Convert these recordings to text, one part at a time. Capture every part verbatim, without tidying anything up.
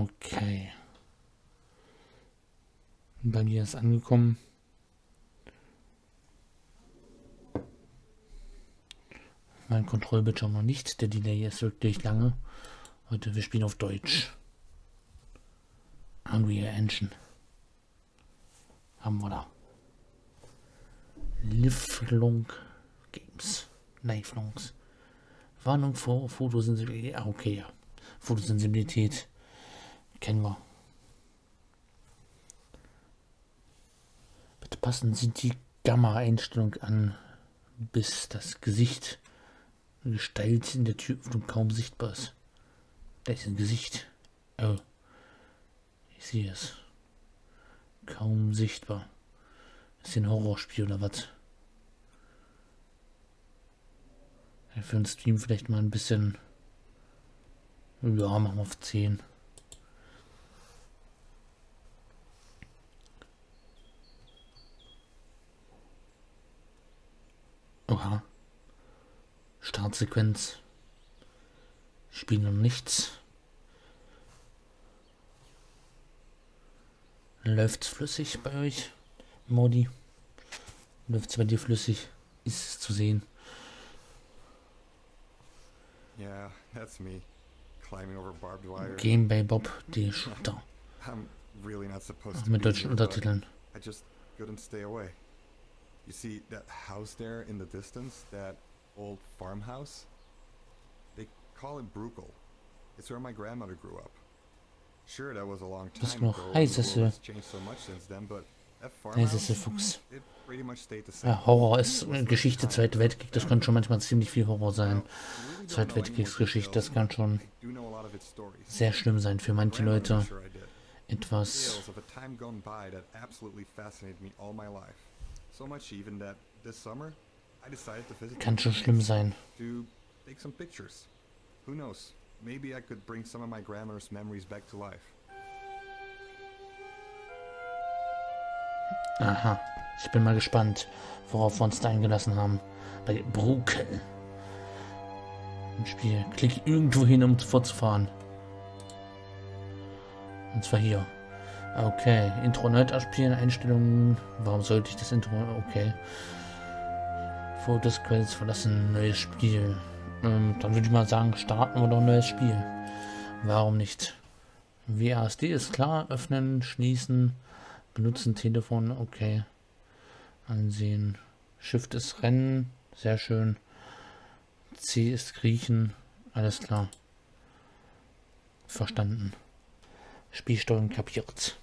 Okay. Bei mir ist angekommen. Mein Kontrollbildschirm noch nicht. Der Delay ist wirklich lange. Heute, wir spielen auf Deutsch. Unreal Engine. Haben wir da. Lifelong Games. Lifelongs. Warnung vor Fotosensibilität. Ah, okay, ja. Fotosensibilität. Kennen wir. Bitte passen Sie die Gamma-Einstellung an, bis das Gesicht Gestalt in der Türöffnung kaum sichtbar ist. Da ist ein Gesicht. Oh. Ich sehe es. Kaum sichtbar. Ist ein Horrorspiel oder was? Ja, für einen Stream vielleicht mal ein bisschen. Ja, machen wir auf zehn. Oha. Startsequenz. Spiel noch nichts. Läuft's flüssig bei euch, Modi? Läuft's bei dir flüssig? Ist es zu sehen? Yeah, that's me. Climbing over barbed wire. Game bei Bob, die Shooter. I'm really not supposed to Mit be deutschen here, but Untertiteln. I just couldn't stay away. You see that house there in the distance, that old farmhouse? They call it Brukel. It's where my grandmother grew up. Sure, that was a long Das time noch ago. heißeste, The world has changed so much since then, but that heißeste farmhouse, Fuchs. it pretty much stayed the same. Ja, Horror ist äh, Geschichte, Zweiter Weltkrieg, das kann schon manchmal ziemlich viel Horror sein. Well, we really don't Zweite know any more Weltkriegsgeschichte, das details, kann but schon I do know a lot of its stories. sehr schlimm sein für manche Grandmother Leute. made sure I did. Etwas Tales of a time gone by that absolutely fascinated me all my life. So much even that this summer I decided to visit kann the schon schlimm sein. to take some pictures. Who knows? Maybe I could bring some of my grandmother's memories back to life. Aha. Ich bin mal gespannt, worauf wir uns da eingelassen haben. Bei Brukel. Im Spiel. Klick irgendwo hin, um fortzufahren. Und zwar hier. Okay. Intro neu abspielen, Einstellungen. Warum sollte ich das Intro? Okay. Fotos, Credits verlassen, neues Spiel. Ähm, dann würde ich mal sagen, starten wir doch ein neues Spiel. Warum nicht? W A S D ist klar. Öffnen, schließen. Benutzen Telefon, okay. Ansehen. Shift ist Rennen, sehr schön. C ist Kriechen, alles klar. Verstanden. Spielsteuerung kapiert.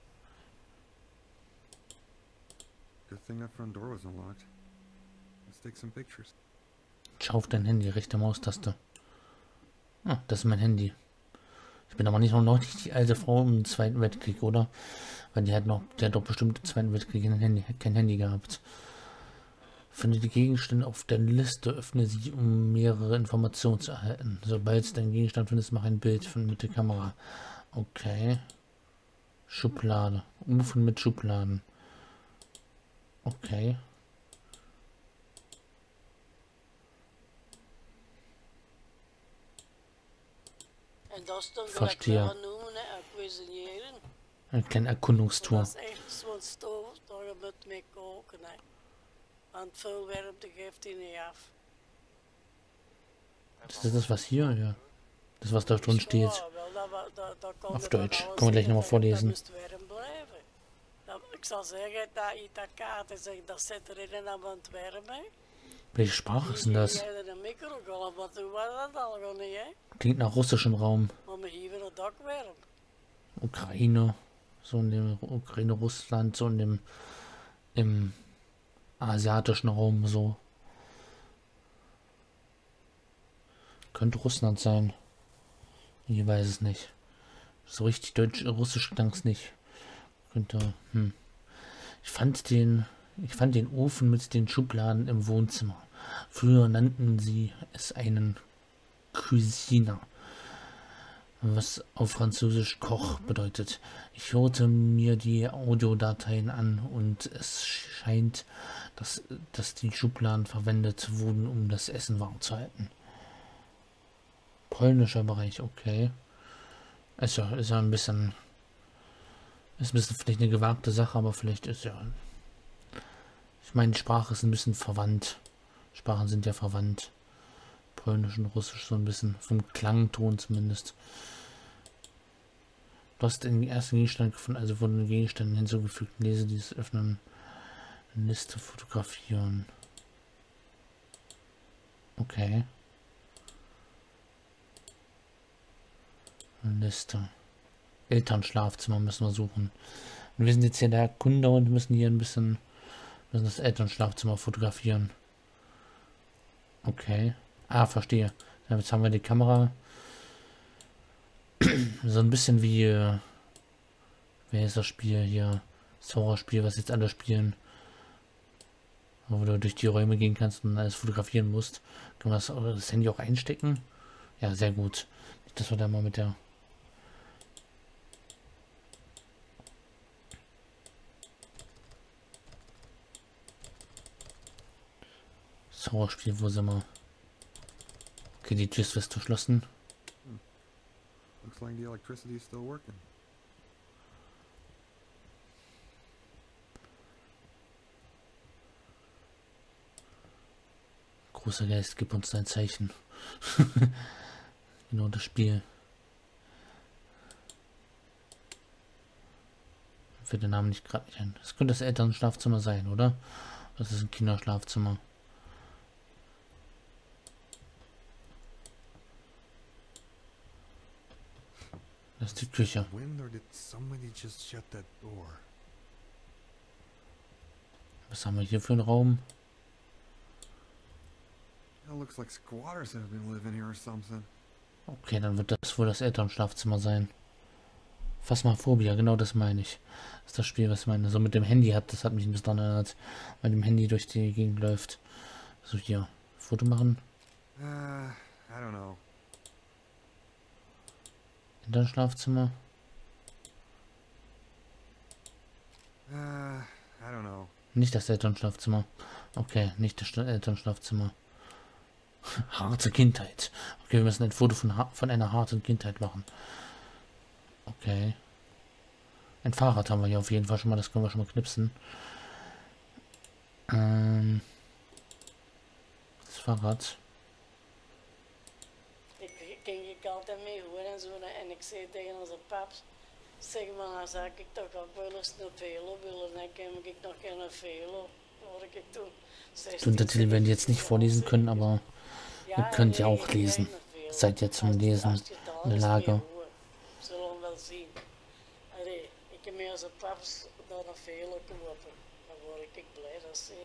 Good thing that front door was unlocked. Let's take some pictures. Schau auf dein Handy, rechte Maustaste. Ah, das ist mein Handy. Ich bin aber nicht noch nicht die alte Frau im Zweiten Weltkrieg, oder? Weil die hat noch, die hat doch bestimmt im Zweiten Weltkrieg ein Handy, kein Handy gehabt. Finde die Gegenstände auf der Liste, öffne sie, um mehrere Informationen zu erhalten. Sobald du deinen Gegenstand findest, mach ein Bild von mit der Kamera. Okay. Schublade. Ufen mit Schubladen. Okay. Verstehe. Eine kleine Erkundungstour. Dat is echt zo'n stoof, daar je moet mee koken. Hè. Want veel warmte geeft hij niet af. Das ist das, was hier, ja. Das, was da drin steht. Ja, wel, dat wa- dat- dat kan Auf je dan Deutsch. alles Können wir gleich in, nochmal dat- vorlesen. Dat moest warm blijven. Dat, ik zal zeggen dat je dat kaart en zeg, dat zit erin en dan wordt het warm. Hè. Welche Sprache ist denn das? Jij er een microgolf, want toen was dat al gewoon niet. Hè. Klingt nach russischem Raum. Maar we geven het ook warm. Ukraine. So in dem Ukraine, Russland, so in dem im asiatischen Raum so. Könnte Russland sein. Ich weiß es nicht. So richtig deutsch, russisch klang es nicht. Könnte, hm. Ich fand den, ich fand den Ofen mit den Schubladen im Wohnzimmer. Früher nannten sie es einen Cuisiner, was auf Französisch Koch bedeutet. Ich hörte mir die Audiodateien an und es scheint, dass, dass die Schubladen verwendet wurden, um das Essen warm zu halten. Polnischer Bereich, okay. Also ist ja ein bisschen, ist ein bisschen vielleicht eine gewagte Sache, aber vielleicht ist ja, ich meine, die Sprache ist ein bisschen verwandt. Sprachen sind ja verwandt. Polnisch und Russisch so ein bisschen, vom Klangton zumindest. Du hast den ersten Gegenstand gefunden, also wurden den Gegenständen hinzugefügt. Lese dieses Öffnen. Liste fotografieren. Okay. Liste. Elternschlafzimmer müssen wir suchen. Und wir sind jetzt hier der Kunde und müssen hier ein bisschen, müssen das Elternschlafzimmer fotografieren. Okay. Ah, verstehe. Jetzt haben wir die Kamera. So ein bisschen wie, äh, wer ist das Spiel hier? Das Horrorspiel, was jetzt alle spielen. Wo du durch die Räume gehen kannst und alles fotografieren musst. Kann man das, das Handy auch einstecken? Ja, sehr gut. Nicht, dass wir da mal mit der... Das Horrorspiel, wo sind wir? Okay, die Tür ist fest verschlossen. Looks like the electricity is still working. Großer Geist, gib uns dein Zeichen. Genau das Spiel. Für den Namen nicht gerade nicht ein. Das könnte das Elternschlafzimmer sein, oder? Das ist ein Kinderschlafzimmer. Das ist die Küche. Wind, or did somebody just shut that door? Was haben wir hier für einen Raum? It looks like squatters have been living here or something. Okay, dann wird das wohl das Elternschlafzimmer sein. Phasmophobia, genau das meine ich. Das ist das Spiel, was ich meine. So mit dem Handy hat, das hat mich ein bisschen daran erinnert, weil dem Handy durch die Gegend läuft. So hier, Foto machen. Uh, I don't know. Elternschlafzimmer. Uh, I don't know. Nicht das Elternschlafzimmer. Okay, nicht das Elternschlafzimmer. Harte Kindheit. Okay, wir müssen ein Foto von, von einer harten Kindheit machen. Okay. Ein Fahrrad haben wir hier auf jeden Fall schon mal. Das können wir schon mal knipsen. Ähm, das Fahrrad. Ik ging ik altijd mee hoor en zo. En ik zei tegen onze paps, zeg maar, dan zou ik toch ook wel eens naar Velo willen. Dan kan ik nog geen Velo. Hoor ik toen. Die Untertitel werden jetzt nicht vorlesen können, aber ihr könnt ja auch lesen. Seid ihr zum Lesen in der Lage. Zullen we wel zien. Allee, ik heb met onze paps daar een Velo kopen. Dan word ik blij dat ze...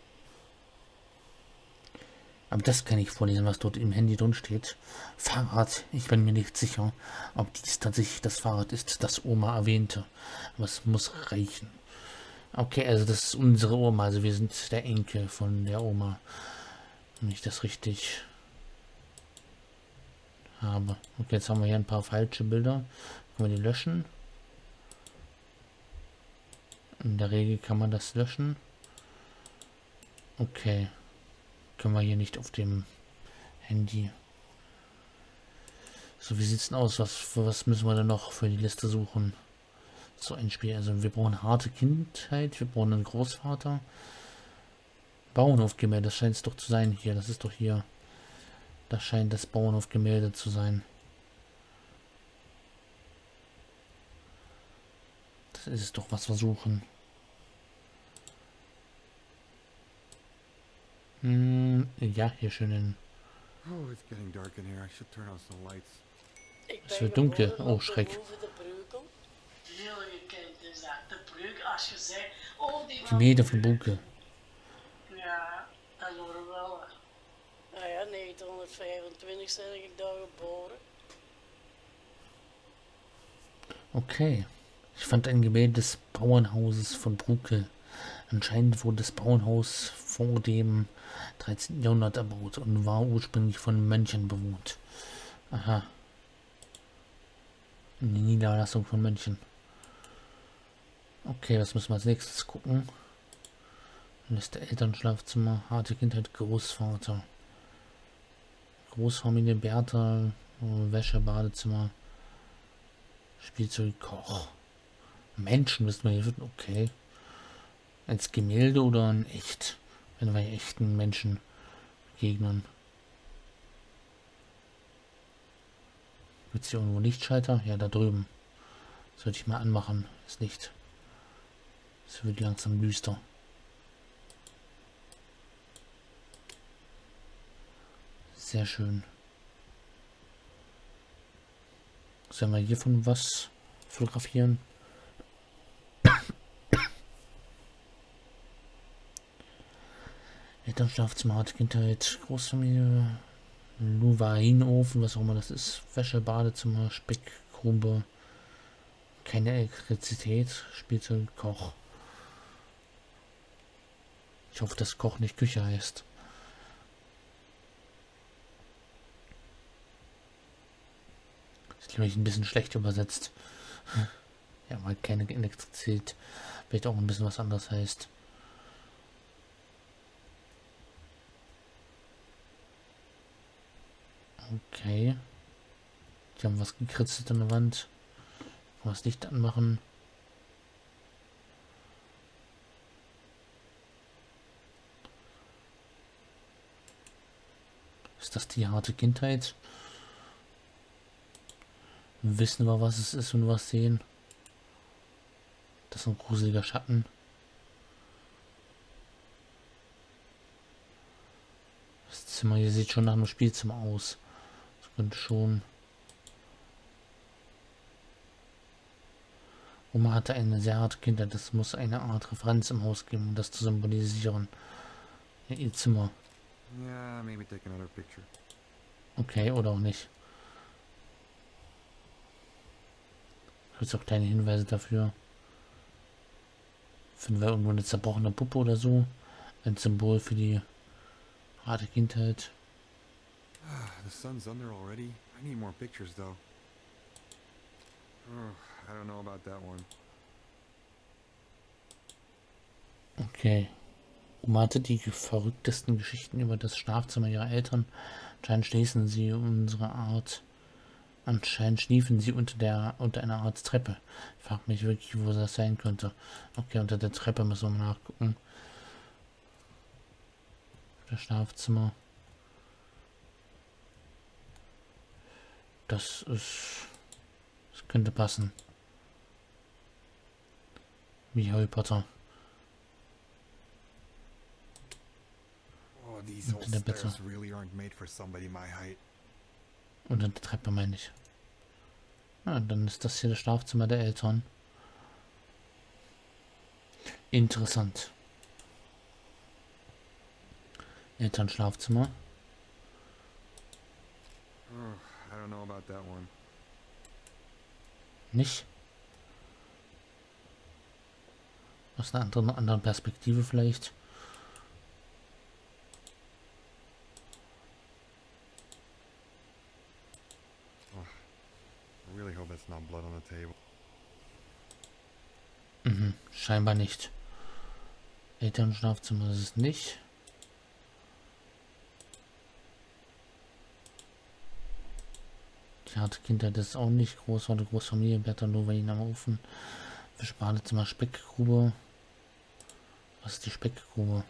Aber das kann ich vorlesen, was dort im Handy drin steht. Fahrrad. Ich bin mir nicht sicher, ob dies tatsächlich das Fahrrad ist, das Oma erwähnte. Aber es muss reichen. Okay, also das ist unsere Oma. Also wir sind der Enkel von der Oma. Wenn ich das richtig habe. Okay, jetzt haben wir hier ein paar falsche Bilder. Können wir die löschen? In der Regel kann man das löschen. Okay. Können wir hier nicht auf dem Handy. So, wie sieht's denn aus? Was, für was müssen wir denn noch für die Liste suchen? So ein Spiel. Also wir brauchen harte Kindheit. Wir brauchen einen Großvater. Bauernhofgemälde. Das scheint es doch zu sein hier. Das ist doch hier. Das scheint das Bauernhofgemälde zu sein. Das ist doch, was wir suchen. Hm, ja, hier schön in. Oh, it's getting dark in here. I should turn on some lights. Es wird dunkel. Oh, Schreck. Gemälde von Bunkel. Ja, dat horen we wel. Nou ja, negentienhonderdvijfentwintig ben ik daar geboren. Okay. Ich fand ein Gemälde des Bauernhauses von Brukel. Anscheinend wurde das Bauernhaus vor dem dreizehnten Jahrhundert erbaut und war ursprünglich von Mönchen bewohnt. Aha. Eine Niederlassung von Mönchen. Okay, was müssen wir als nächstes gucken? Liste Elternschlafzimmer, harte Kindheit, Großvater. Großfamilie, Bertha, Wäsche, Badezimmer. Spielzeug, Koch. Menschen müssen wir hier finden, okay. Als Gemälde oder in echt? Wenn wir echten Menschen begegnen. Gibt es hier irgendwo Lichtschalter? Ja, da drüben. Sollte ich mal anmachen. Das Licht. Es wird langsam düster. Sehr schön. Sollen wir hiervon was fotografieren? Elternschaftszimmer, hat Kindheit, Großfamilie, Louvain-Ofen, was auch immer das ist, Wäsche, Badezimmer, Speckgrube, keine Elektrizität, Spielzeug, Koch. Ich hoffe, dass Koch nicht Küche heißt. Ist glaube ich ein bisschen schlecht übersetzt. Ja, weil keine Elektrizität vielleicht auch ein bisschen was anderes heißt. Okay. Die haben was gekritzelt an der Wand. Kann das Licht anmachen. Ist das die harte Kindheit? Wissen wir, was es ist, wenn wir was sehen? Das ist ein gruseliger Schatten. Das Zimmer hier sieht schon nach einem Spielzimmer aus. Das könnte schon... Oma hatte eine sehr harte Kindheit. Das muss eine Art Referenz im Haus geben, um das zu symbolisieren. Ja, ihr Zimmer. Yeah, maybe take another picture. Okay, oder auch nicht. Gibt es auch kleine Hinweise dafür. Finden wir irgendwo eine zerbrochene Puppe oder so? Ein Symbol für die harte Kindheit. The sun's under already. I need more pictures though. Oh, I don't know about that one. Okay. Oma hatte die verrücktesten Geschichten über das Schlafzimmer ihrer Eltern. Anscheinend schließen sie unsere Art. Anscheinend schliefen sie unter der unter einer Art Treppe. Ich frage mich wirklich, wo das sein könnte. Okay, unter der Treppe müssen wir mal nachgucken. Das Schlafzimmer. Das ist... Das könnte passen. Wie Harry Potter. Oh, these whole Unter der Bitte. stairs really aren't made for somebody my height. Unter der Treppe meine ich. Ja, dann ist das hier das Schlafzimmer der Eltern. Interessant. Elternschlafzimmer. Oh, I don't know about that one. Nicht? Aus einer anderen, anderen Perspektive vielleicht. I really hope it's not blood on the table. Mhm, scheinbar nicht. Elternschlafzimmer ist es nicht. Die harte Kindheit ist auch nicht. Großvater, Großfamilie, Bertha Louvain am Ofen. Fisch, Badezimmer, Speckgrube. Was ist die Speckgrube?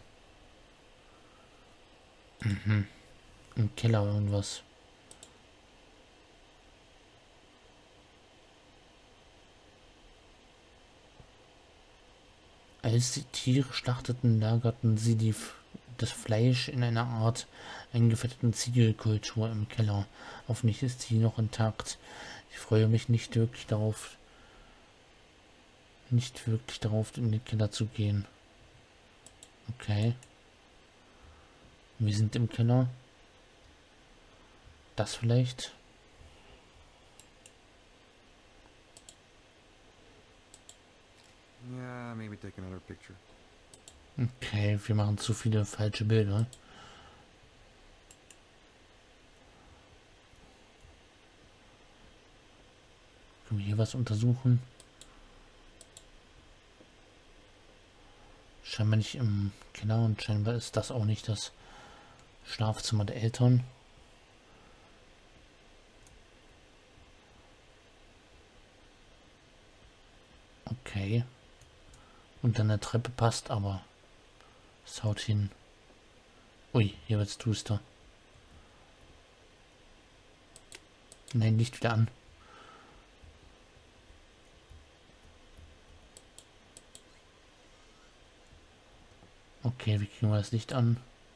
Mhm. Im Keller irgendwas. Als die Tiere schlachteten, lagerten sie die, das Fleisch in einer Art eingefetteten Ziegelkultur im Keller. Hoffentlich ist sie noch intakt. Ich freue mich nicht wirklich darauf, nicht wirklich darauf, in den Keller zu gehen. Okay. Wir sind im Keller. Das vielleicht? Yeah, maybe take another picture. Okay, wir machen zu viele falsche Bilder. Können wir hier was untersuchen? Scheinbar nicht im Keller und scheinbar ist das auch nicht das Schlafzimmer der Eltern. Okay. Und dann eine Treppe passt, aber es haut hin. Ui, hier wird's duster. Nein, nicht wieder an. Okay, wie kriegen wir das Licht an?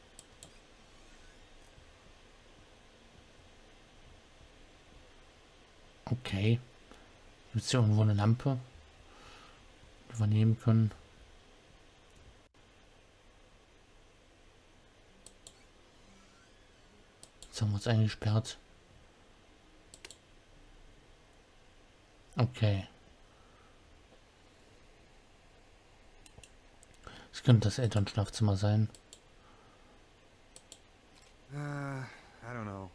Okay. Gibt es hier irgendwo eine Lampe, die wir nehmen können? Jetzt haben wir uns eingesperrt. Okay. Das könnte das Elternschlafzimmer sein. Uh, I don't know.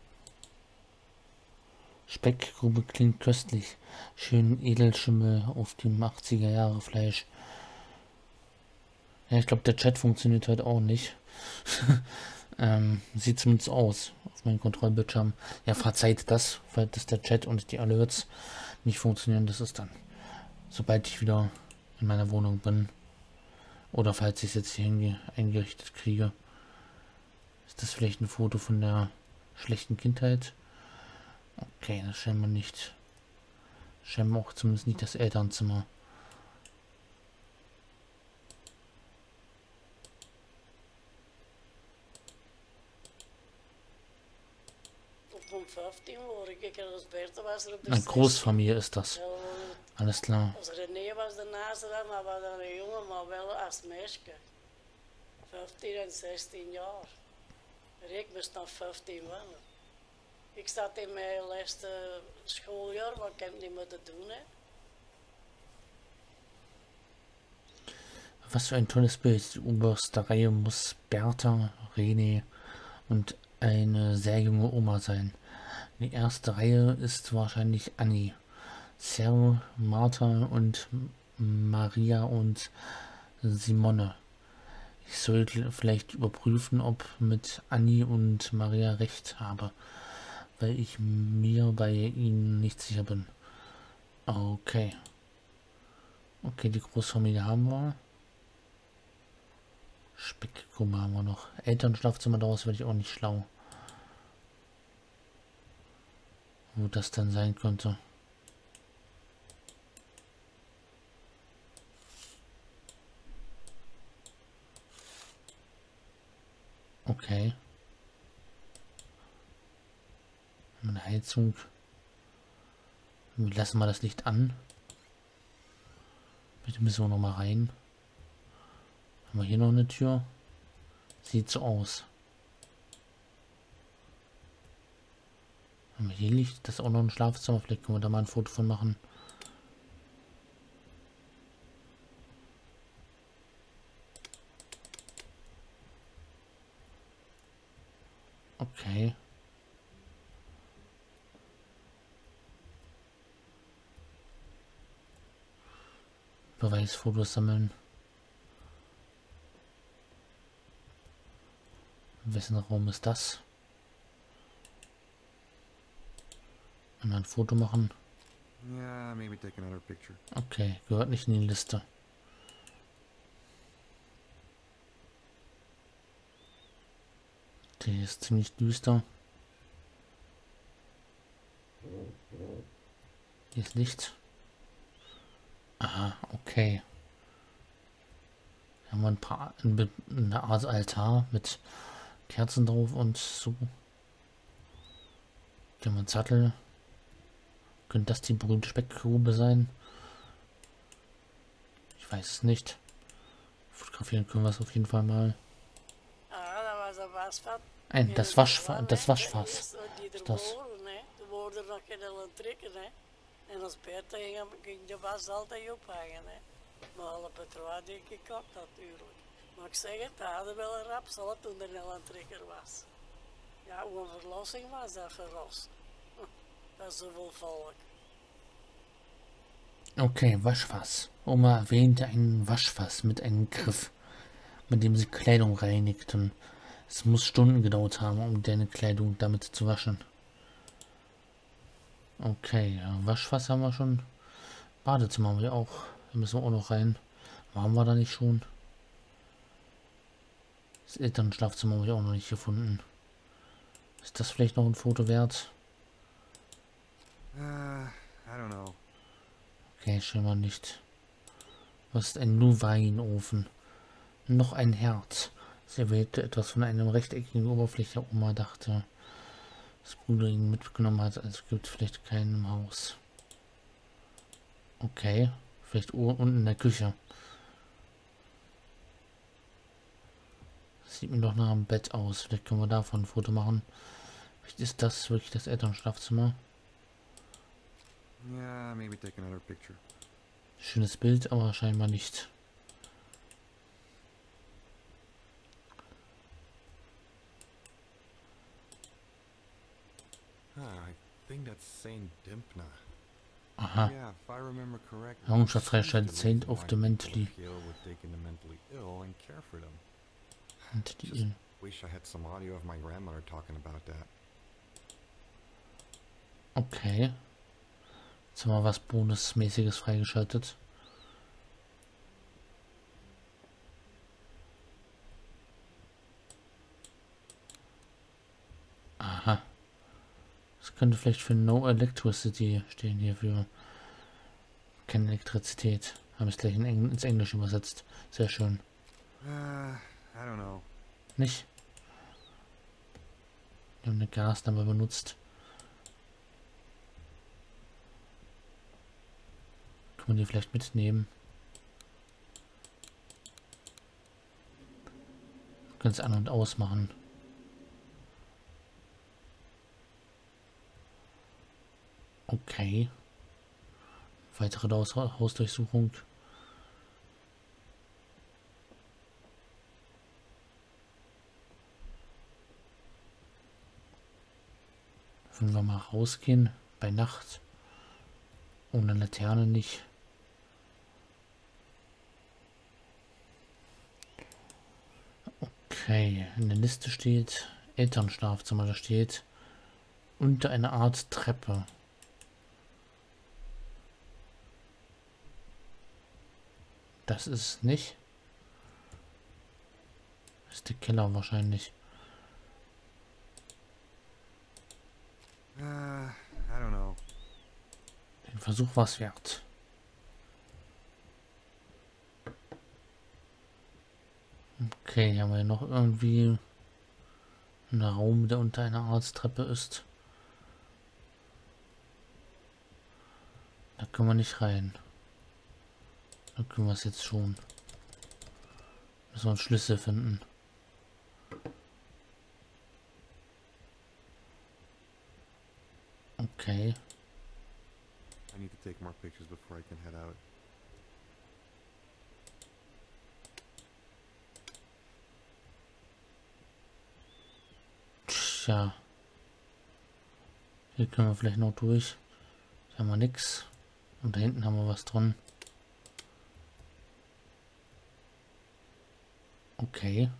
Speckgrube klingt köstlich. Schön Edelschimmel auf dem achtziger Jahre Fleisch. Ja, ich glaube, der Chat funktioniert heute auch nicht. ähm, sieht zumindest aus auf meinem Kontrollbildschirm. Ja, verzeiht das, weil das der Chat und die Alerts nicht funktionieren. Das ist dann, sobald ich wieder in meiner Wohnung bin. Oder falls ich es jetzt hier eingerichtet kriege. Ist das vielleicht ein Foto von der schlechten Kindheit? Okay, das scheinbar nicht. Scheinbar auch zumindest nicht das Elternzimmer. Eine Großfamilie ist das. Alles klar. Als René was daarnaast dan, maar was dan een jongen, maar wel als meisje. vijftien en zestien jaar. Ik moest nog vijftien worden. Ik zat in mijn laatste schooljaar, maar ik heb het niet moeten doen. Hè. Was für ein tolles Bild. Die oberste Reihe muss Bertha, René und eine sehr junge Oma sein. Die erste Reihe ist wahrscheinlich Annie. Sarah, Martha und Maria und Simone. Ich sollte vielleicht überprüfen, ob mit Annie und Maria recht habe, weil ich mir bei ihnen nicht sicher bin. Okay. Okay, die Großfamilie haben wir. Speckgrube haben wir noch. Elternschlafzimmer, daraus werde ich auch nicht schlau. Wo das dann sein könnte. Okay. Eine Heizung. Wir lassen mal das Licht an. Bitte müssen wir noch mal rein. Haben wir hier noch eine Tür? Sieht so aus. Haben wir hier Licht? Das ist auch noch ein Schlafzimmer. Vielleicht können wir da mal ein Foto von machen. Okay. Beweisfotos sammeln. Wessen Raum ist das? Und ein Foto machen. Yeah, maybe take another picture. Okay, gehört nicht in die Liste. Die ist ziemlich düster. Hier ist Licht. Aha, okay. Hier haben wir ein paar, eine Art Altar mit Kerzen drauf und so. Hier haben wir einen Sattel. Könnte das die berühmte Speckgrube sein? Ich weiß es nicht. Fotografieren können wir es auf jeden Fall mal. Ein, das Waschfass, das Waschfass. Ist das? En als Bertha ging, ging de was altijd ophangen. Hè. Maar alle patroon die ik gekookt natuurlijk. Maar ik zeg het, dat hadden wel een rap, zal het toen er een aantrekker was. Ja, hoe een verlossing was dat verrost. Dat is zoveel volk. Okay, Waschfass. Oma erwähnte ein Waschfass mit einem Griff, mit dem sie Kleidung reinigten. Es muss Stunden gedauert haben, um deine Kleidung damit zu waschen. Okay, ja, Waschfass haben wir schon. Badezimmer haben wir auch. Da müssen wir auch noch rein. Waren wir da nicht schon? Das Elternschlafzimmer habe ich auch noch nicht gefunden. Ist das vielleicht noch ein Foto wert? Uh, I don't know. Okay, scheinbar nicht. Was ist ein Glühweinofen? Noch ein Herz. Sie erwähnte etwas von einer rechteckigen Oberfläche. Oma dachte, dass Bruder ihn mitgenommen hat, also gibt es vielleicht keinen im Haus. Okay, vielleicht unten in der Küche. Sieht mir doch nach einem Bett aus. Vielleicht können wir davon ein Foto machen. Vielleicht ist das wirklich das Elternschlafzimmer. Yeah, maybe take another picture. Schönes Bild, aber scheinbar nicht. Ah, I think that's Saint Dimpna. Aha. Yeah, if I remember correctly. Errungenschaft Saint of the Mentally. Would take in the mentally ill and care for them. Und die Just wish I had some audio of my grandmother talking about that. Okay. Jetzt haben wir was Bonusmäßiges freigeschaltet. Aha. Das könnte vielleicht für No Electricity stehen hier für keine Elektrizität. Haben es gleich in Engl ins Englische übersetzt. Sehr schön. Uh, I don't know. Nicht? Wir haben eine Gaslampe benutzt. Können wir die vielleicht mitnehmen? Können es an- und ausmachen. Okay. Weitere Haus Hausdurchsuchung. Wenn wir mal rausgehen, bei Nacht, ohne Laterne nicht. Okay, in der Liste steht Elternschlafzimmer, da steht unter einer Art Treppe. Das ist nicht. Das ist der Keller wahrscheinlich. Uh, I don't know. Den Versuch war es wert. Okay, haben wir noch irgendwie einen Raum, der unter einer Arzttreppe ist. Da können wir nicht rein. Da können wir es jetzt schon. Müssen wir einen Schlüssel finden. Okay. I need to take more pictures before I can head out. Tja. Hier können wir vielleicht noch durch. Hier haben wir nichts. Und da hinten haben wir was drin. Okay.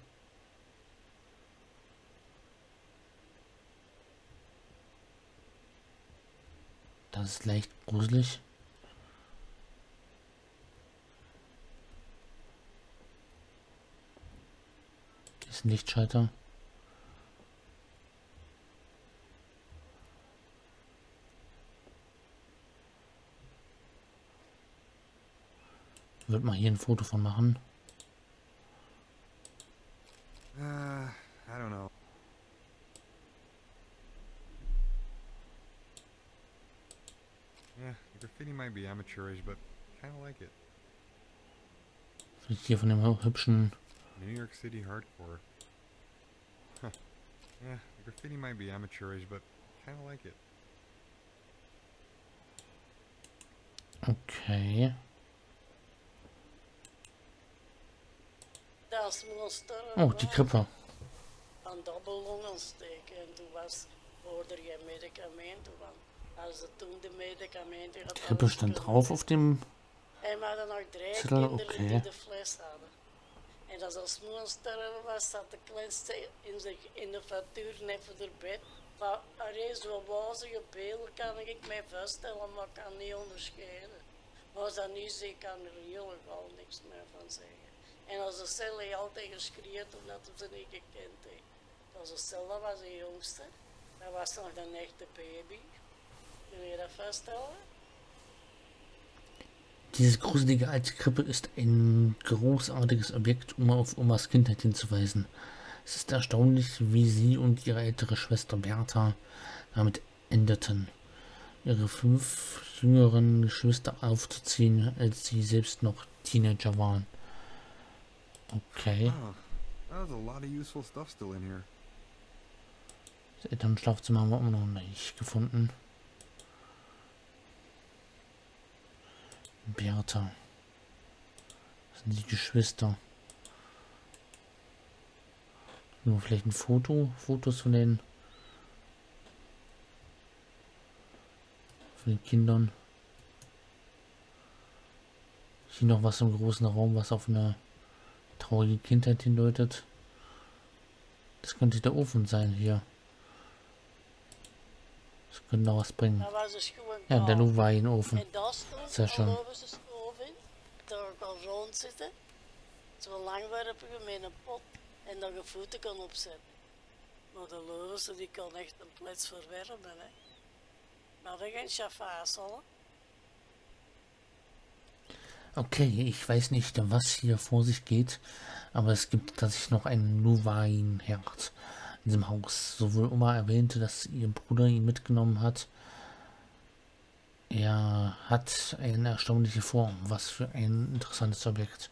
Das ist leicht gruselig. Hier ist ein Lichtschalter. Ich würde mal hier ein Foto von machen. Uh, I don't know. Yeah, the graffiti might be amateurish, but kind of like it. Vielleicht hier von dem hübschen. New York City hardcore. Huh. Yeah, the graffiti might be amateurish, but kind of like it. Okay. Das moest er Oh, die Krippe. aan dobbellongen steken en toen was, hoorde je medicamenten van. Als ze toen de medicamenten Die Krippe stand drauf auf dem En we hadden nog drie Zettel, kinderen oké. die de fles hadden. En als als moeder sterven was, zat de kleinste in, zich, in de factuur net voor haar bed. Maar er is zo wazige beelden, kan ik mij vaststellen, maar ik kan niet onderscheiden. als dat nu zie, kan er helemaal niks meer van zeggen. En als de Sally altijd geschreeuwd omdat hij ze niet gekend heeft. Als de Stella was de jongste, dat was nog een echte baby. Kun je dat vaststellen? Diese gruselige alte Krippe ist ein großartiges Objekt, um auf Omas Kindheit hinzuweisen. Es ist erstaunlich, wie sie und ihre ältere Schwester Bertha damit endeten, ihre fünf jüngeren Geschwister aufzuziehen, als sie selbst noch Teenager waren. Okay. Wow, that was a lot of useful stuff still in here. Das Elternschlafzimmer haben wir immer noch nicht gefunden. Bertha. Das sind die Geschwister. Nur vielleicht ein Foto, Fotos von den von den Kindern. Hier noch was im großen Raum, was auf eine traurige Kindheit hindeutet. Das könnte der Ofen sein hier. Das könnte noch was bringen. Dat was dus gewoon Ja, der kaal. Nuweinofen. En daar stond Sehr schön. al over zijn stoof in. Daar kan rond zitten. Zo'n langwerpige met een pot. En daar je voeten kan opzetten. Maar de loze die kan echt een plaats verwermen. Hè. Maar dat geen chafazel. Okay, ich weiß nicht, was hier vor sich geht, aber es gibt tatsächlich noch ein Nuwein-Herz in diesem Haus. Sowohl Oma erwähnte, dass ihr Bruder ihn mitgenommen hat. Er hat eine erstaunliche Form. Was für ein interessantes Objekt.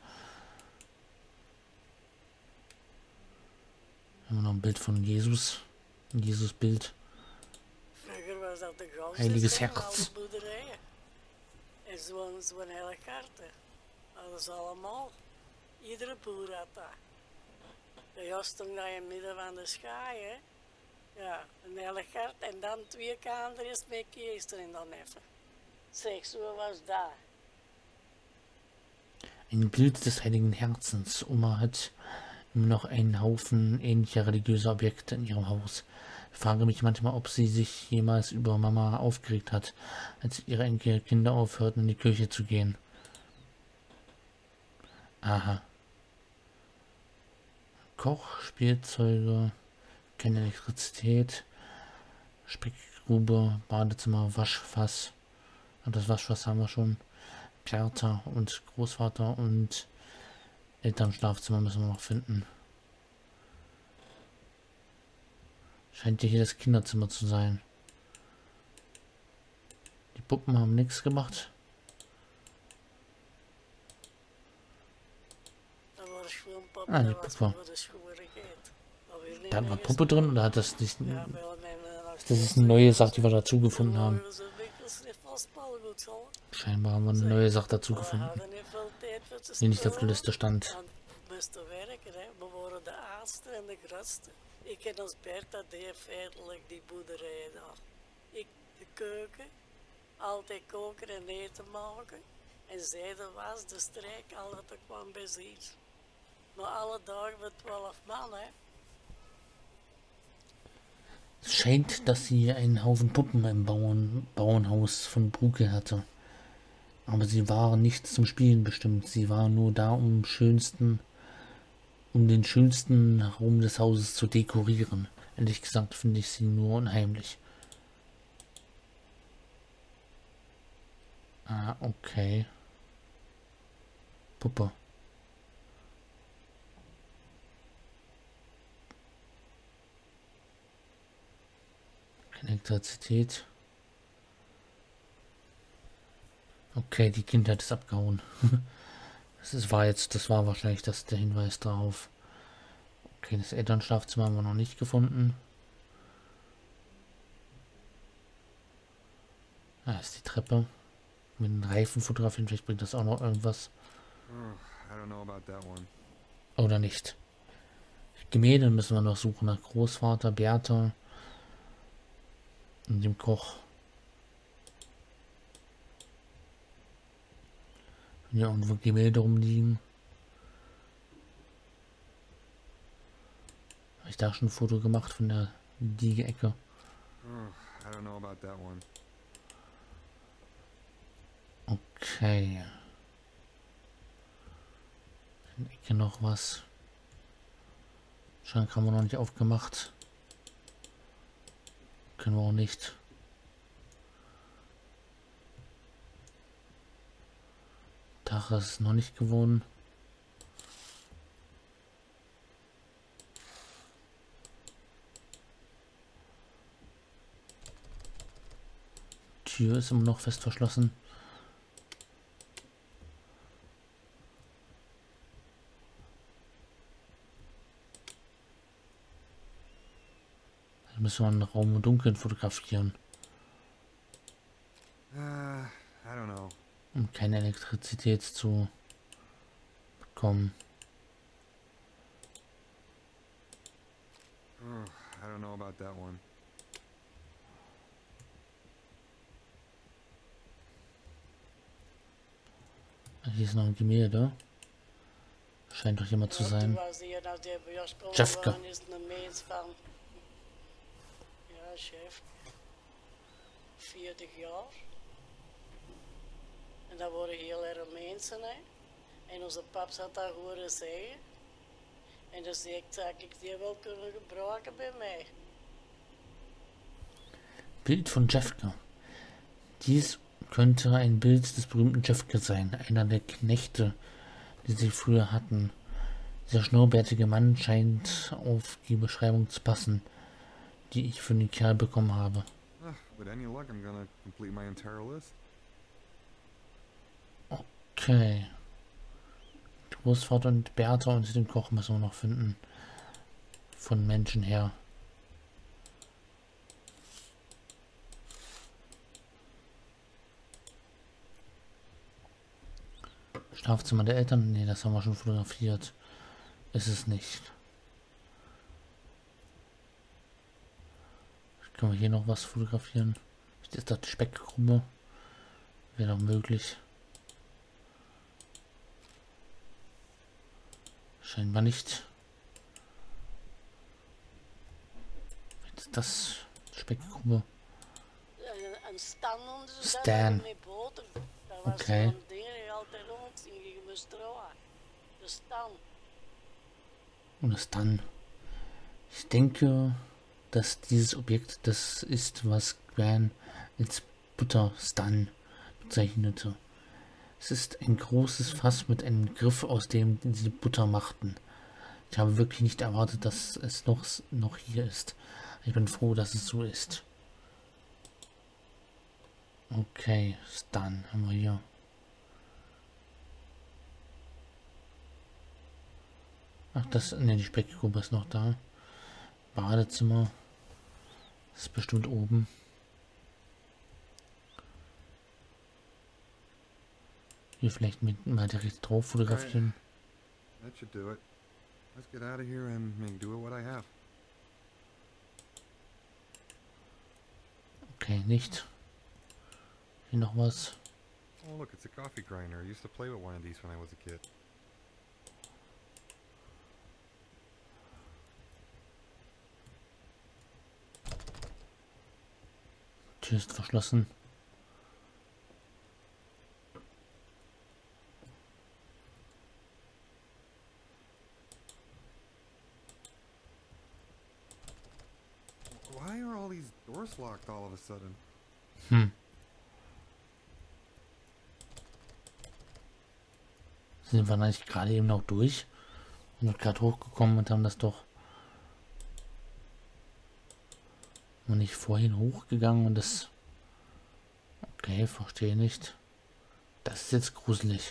Haben wir noch ein Bild von Jesus. Ein Jesus-Bild. Vroeger was dat de grootste Heiliges steen, Herz. alle boerderijen. En zo'n zo'n hele kaarten. Dat is allemaal. Iedere boer had dat. De jas stond daar in het midden van de schaai, hè. Ja, een hele kaart en dan twee kamers met kisten en dan even. Zeg, zo was dat. Ein Bild des Heiligen Herzens. Oma hat immer noch einen Haufen ähnlicher religiöser Objekte in ihrem Haus. Ich frage mich manchmal, ob sie sich jemals über Mama aufgeregt hat, als ihre Enkelkinder aufhörten, in die Kirche zu gehen. Aha. Koch, Spielzeuge, keine Elektrizität, Speckgrube, Badezimmer, Waschfass. Und das Waschfass haben wir schon. Bertha und Großvater und Elternschlafzimmer müssen wir noch finden. Scheint ja hier das Kinderzimmer zu sein. Die Puppen haben nichts gemacht. Dat was gewoon papa, Ah, die dat was Puppe. voor de schoenigheid. Dat weer niet Da meer war Puppe drin oder hat das nicht... Ja, wel, nee, nee, Das ist eine neue Sache, die wir dazu gefunden haben. Dat was een winkelschrift van spelgoed, zo. Scheinbar haben wir eine neue Sache dazu We gefunden, hadden niet veel tijd voor te die nicht auf der spelen. Liste stand. Want we moesten werken, hè. We waren de oudste en de grootste. Ik en als Bertha deed feitelijk die boerderij daar. Ik de keuken, altijd koken en eten maken. En zij de was, de strijk, al wat er kwam bij zich. Maar alle dagen met twaalf man, hè. Es scheint, dass sie einen Haufen Puppen im Bauern, Bauernhaus von Bruke hatte. Aber sie waren nicht zum Spielen bestimmt. Sie waren nur da, um schönsten, um den schönsten Raum des Hauses zu dekorieren. Ehrlich gesagt finde ich sie nur unheimlich. Ah, okay. Puppe. Keine Elektrizität. Okay, die Kindheit ist abgehauen. Das ist, war jetzt, das war wahrscheinlich das der Hinweis darauf. Okay, das Elternschlafzimmer haben wir noch nicht gefunden. Da ist die Treppe. Mit den Reifen fotografieren, vielleicht bringt das auch noch irgendwas. Oh, I don't know about that one. Oder nicht. Gemälde müssen wir noch suchen nach Großvater, Bertha und dem Koch. Wenn hier irgendwo Gemälde rumliegen. Habe ich da schon ein Foto gemacht von der Liege-Ecke? Oh, I don't know about that one. Okay. In der Ecke noch was. Schrank haben wir noch nicht aufgemacht. Können wir auch nicht. Tag ist noch nicht gewonnen. Tür ist immer noch fest verschlossen. Dann müssen wir einen Raum im Dunkeln fotografieren. Uh, I don't know. Um keine Elektrizität zu bekommen. Oh, I don't know about that one. Hier ist noch ein Gemälde. Scheint doch jemand zu sein. Jeffke. Ja, chef. veertig jaar. En dat waren heel erg mensen, hè. En onze pap zat daar horen zeggen. En dus ik zou ik die wel kunnen gebruiken bij mij. Bild von Jeffke. Dies könnte ein Bild des berühmten Jeffke sein, einer der Knechte, die sie früher hatten. Dieser schnurrbärtige Mann scheint auf die Beschreibung zu passen, die ich für den Kerl bekommen habe. Uh, with any luck, I'm gonna complete my entire list. Okay. Großvater und Bertha und den Koch müssen wir noch finden. Von Menschen her. Schlafzimmer der Eltern? Ne, das haben wir schon fotografiert. Ist es nicht. Können wir hier noch was fotografieren? Ist das die Speckgrube? Wäre doch möglich. Scheinbar nicht. Was ist das? Speckgrube. Stan. Okay. Und das dann. Ich denke, dass dieses Objekt das ist, was Gran als Butterstan bezeichnete. Es ist ein großes Fass mit einem Griff, aus dem sie Butter machten. Ich habe wirklich nicht erwartet, dass es noch, noch hier ist. Ich bin froh, dass es so ist. Okay, Stan haben wir hier. Ach, das, ne, die Speckgrube ist noch da. Badezimmer. Das ist bestimmt oben. Hier vielleicht mit mal direkt drauf fotografieren. That should do it. Let's get out of here and make do with what I have. Okay, nicht. Hier noch was. Oh look, it's a coffee grinder. I used to play with one of these when I was a kid. Tür ist verschlossen. Why are all these doors locked all of a sudden? Hm. Sind wir nicht gerade eben noch durch und sind gerade hochgekommen und haben das doch noch nicht vorhin hochgegangen und das. Okay, verstehe nicht. Das ist jetzt gruselig.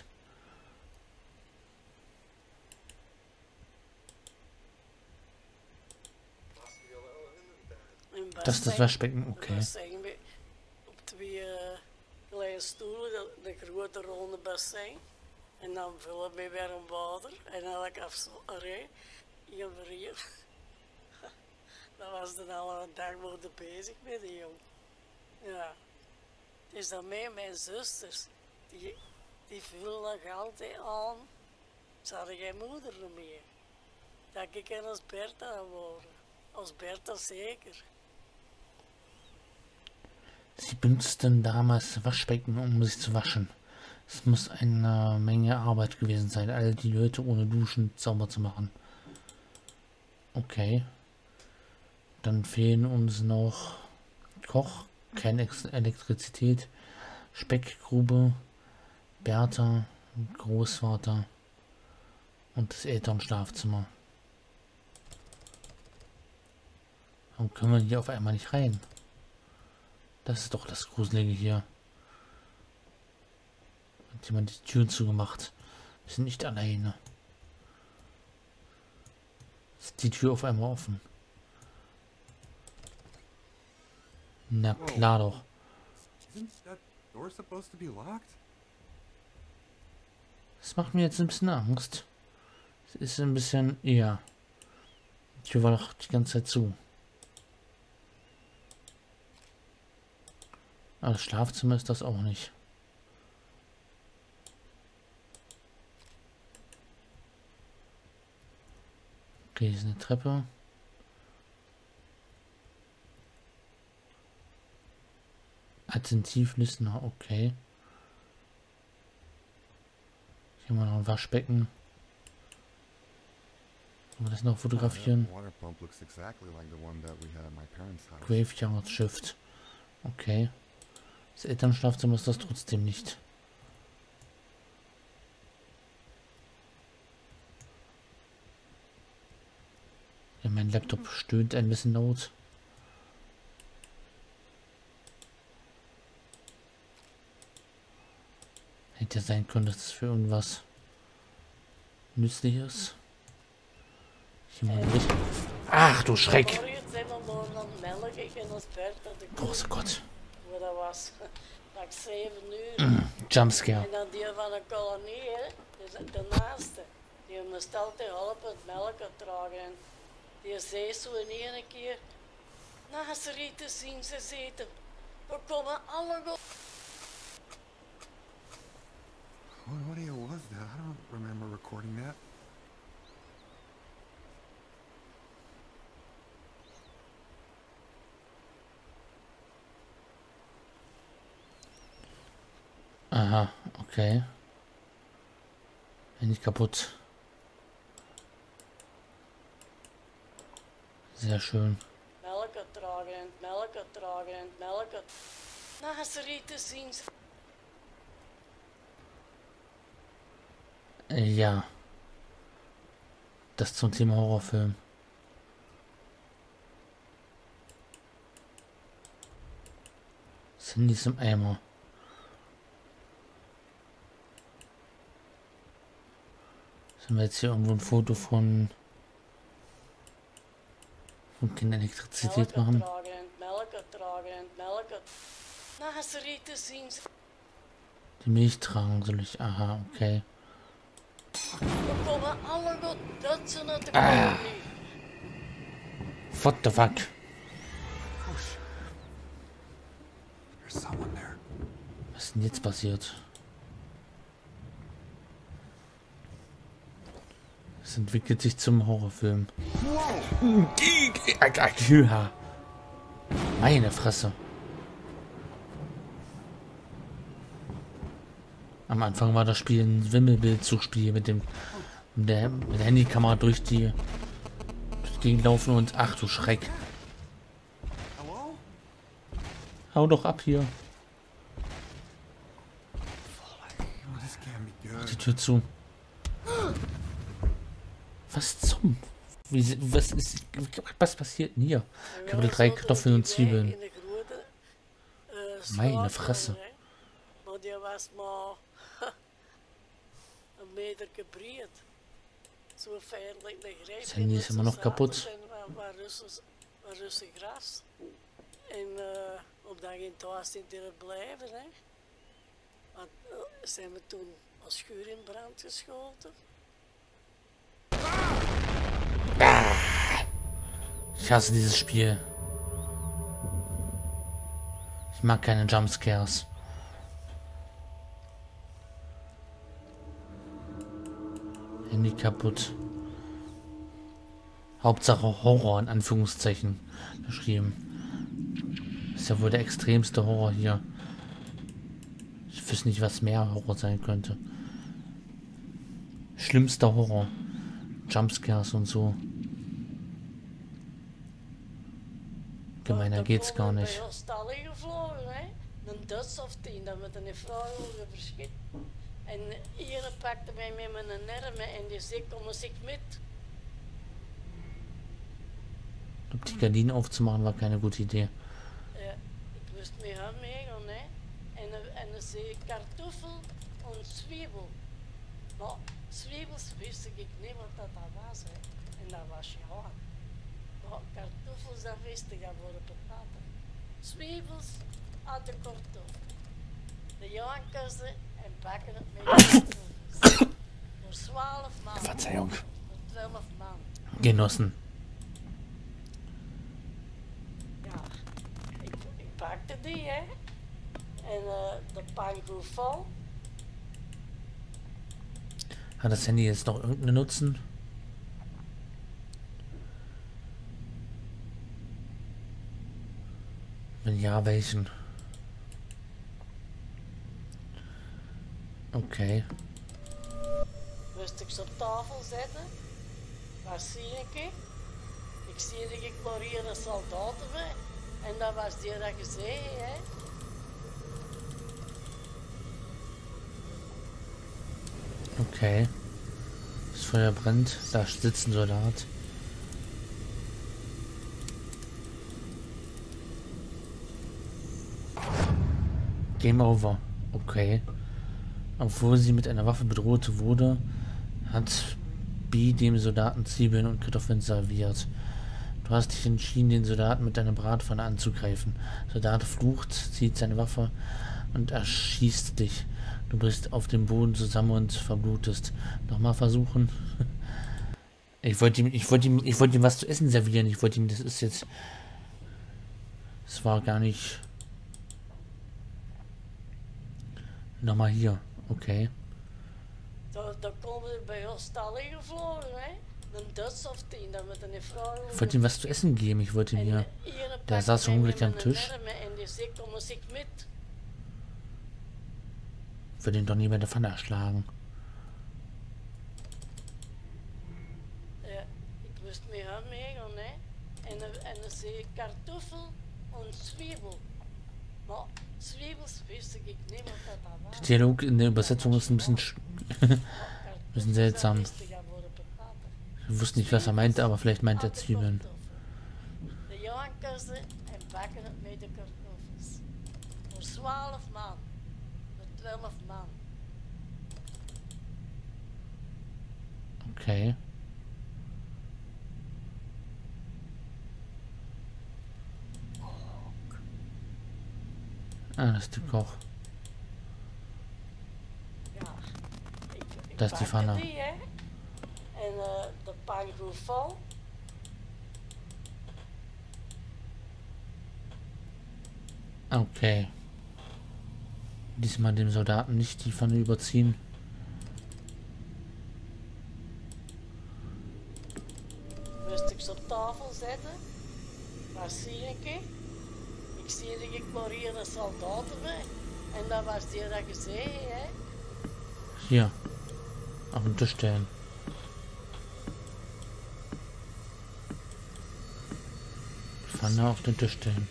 Das ist das Waschbecken, okay. Op twee uh, kleine stoelen, de, de grote ronde bassin. En dan vullen we weer een water. En elke afzonderij. Hier voor hier. Dat was dan al een dag worden bezig met die jong. Ja. Het is dan mee mijn zusters. Die, die vullen nog altijd aan. Ze hadden geen moeder meer. Dat ik er als Bertha worden. Als Bertha zeker. Sie benutzten damals Waschbecken, um sich zu waschen. Es muss eine Menge Arbeit gewesen sein, all die Leute ohne Duschen sauber zu machen. Okay. Dann fehlen uns noch Koch, keine Elektrizität, Speckgrube, Bertha, Großvater und das Elternschlafzimmer. Warum können wir hier auf einmal nicht rein? Das ist doch das Gruselige hier. Hat jemand die Türen zugemacht? Wir sind nicht alleine. Ist die Tür auf einmal offen? Na klar doch. Isn't that door supposed to be locked? Das macht mir jetzt ein bisschen Angst. Es ist ein bisschen... Ja. Die Tür war doch die ganze Zeit zu. Aber das Schlafzimmer ist das auch nicht. Okay, hier ist eine Treppe. Attentivlistener, okay. Hier haben wir noch ein Waschbecken. Wollen wir das noch fotografieren? Graveyard Shift. Okay. Das Elternschlafzimmer ist das trotzdem nicht. Ja, mein Laptop stöhnt ein bisschen laut. Hätte ja sein können, dass das für irgendwas Nützliches. Hier mal nicht. Ach du Schreck! Großer Gott. Jumpscare. En dan die van een kolonie, hè, dus de naaste. Die moest altijd helpen het melken dragen. En die zei zo in één keer, naast Rieten zien ze zitten. We komen alle go. What audio was that? I don't remember recording that. Aha, okay. Bin nicht kaputt. Sehr schön. Melken dragen, melken dragen, melken. Naast Rieten zien ze. Ja. Das zum Thema Horrorfilm. Das Handy ist im Eimer. Haben wir jetzt hier irgendwo ein Foto von von keine Elektrizität machen? Die Milch tragen soll ich. Aha, okay. Ah. What the fuck? Was ist denn jetzt passiert? Es entwickelt sich zum Horrorfilm. Meine Fresse. Am Anfang war das Spiel ein Wimmelbildzugspiel mit dem mit der, mit der Handykamera durch die, durch die Gegend laufen und ach du Schreck. Hau doch ab hier. Mach die Tür zu. Was zum? Wie, was ist. Was passiert denn hier? Kapitel drei Kartoffeln und Zwiebeln. Meine Fresse. Das Handy ist immer noch kaputt. En uh, op dat geen thuis in te blijven, hè. Want uh, zijn we toen als schuur in brand geschoten. Ah, ich hasse dieses Spiel. Ich mag keine Jumpscares. Handy kaputt. Hauptsache Horror in Anführungszeichen geschrieben. Ist ja wohl der extremste Horror hier. Ich Ich wüsste nicht, was mehr Horror sein könnte. Schlimmster Horror. Jumpscares und so. Gemeiner geht's gar nicht. Een Duits of tien, dat met een vrouw over verschiet. En hier pakte mij met mijn armen en die zei, kom eens ik mit. Die Gardinen aufzumachen war keine gute Idee. Ja, ik wist me hem meegaan, hè. En, en dan zei ik kartoffel en zwiebel. Maar zwiebels wist ik niet wat dat was, hè. En dat was ja. Maar kartoffels, dat wist ik, dat worden pataten. Zwiebels aan de kartoffel. De jankers en bakken het met kartoffels. Voor twaalf man. Verzeihung. Voor twaalf man. Genossen. Ja, ik, ik pakte die, hè. En uh, de pan goed vol. Hat das Handy jetzt noch irgendeinen Nutzen? Wenn ja, welchen? Okay. Moest ik ze op tafel zetten. Wat zie ik? Ik zie dat ik maar hier een soldaten ben. En dat was die dat je zei, hè. Okay. Das Feuer brennt. Da sitzt ein Soldat. Game over. Okay. Obwohl sie mit einer Waffe bedroht wurde, hat B dem Soldaten Zwiebeln und Kartoffeln serviert. Du hast dich entschieden, den Soldaten mit deiner Bratpfanne anzugreifen. Der Soldat flucht, zieht seine Waffe und erschießt dich. Du brichst auf dem Boden zusammen und verblutest. Nochmal versuchen. Ich wollte ihm, ich wollte ihm, ich wollte ihm was zu essen servieren. Ich wollte ihm, das ist jetzt, das war gar nicht. Nochmal hier, okay. Da, da komen ze bij ons stallen gevlogen, hè. Een Duits of tien, dat met een vrouw. Ich wollte ihm was zu essen geben. Ich wollte ihm hier. Der saß so hungrig am Tisch. En die zei, kom eens ik mit. Ich würde ihn doch nie bei der Pfanne erschlagen. Ja, ik wist met hem meegaan, hè. En, en dan zei ik kartoffel en zwiebel. Maar zwiebels wist ik niet wat dat was. Der Dialog in der Übersetzung ist ein bisschen, ein bisschen seltsam. Ich wusste nicht, was er meinte, aber vielleicht meint er Zwiebeln. De jankers en bakken het met de kartoffels. Voor twaalf man. Voor twaalf man. Okay. Ah, das ist der Koch. Ja, ik, ik Dat is die Pfanne. Die, hè. En uh, de pan goed vol. Okay. Diesmal dem Soldaten nicht die Pfanne überziehen. Moest ik ze op tafel zetten. Wat zie ik? Ik zie dat ik maar hier een soldaten ben. En dat was die dat je zei, hè. Hier. Auf den Tisch stellen. Die Pfanne auf den Tisch stellen.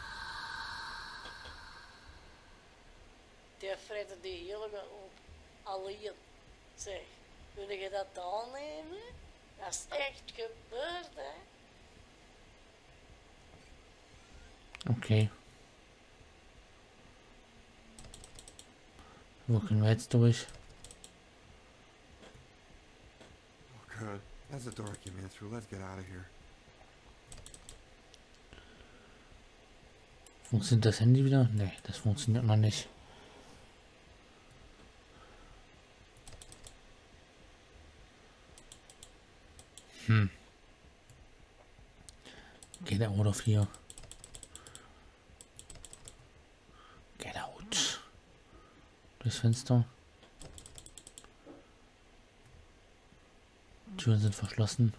Die vreten die hele op. Alleen. Zeg, kun je dat aannemen? Dat is echt gebeurd, hè. Okay. Wo können wir jetzt durch? Oh, good. That's the door I came in through. Let's get out of here. Funktioniert das Handy wieder? Nee, das funktioniert noch nicht. Hm. Get out of here. Get out. Durchs Fenster. Türen sind verschlossen.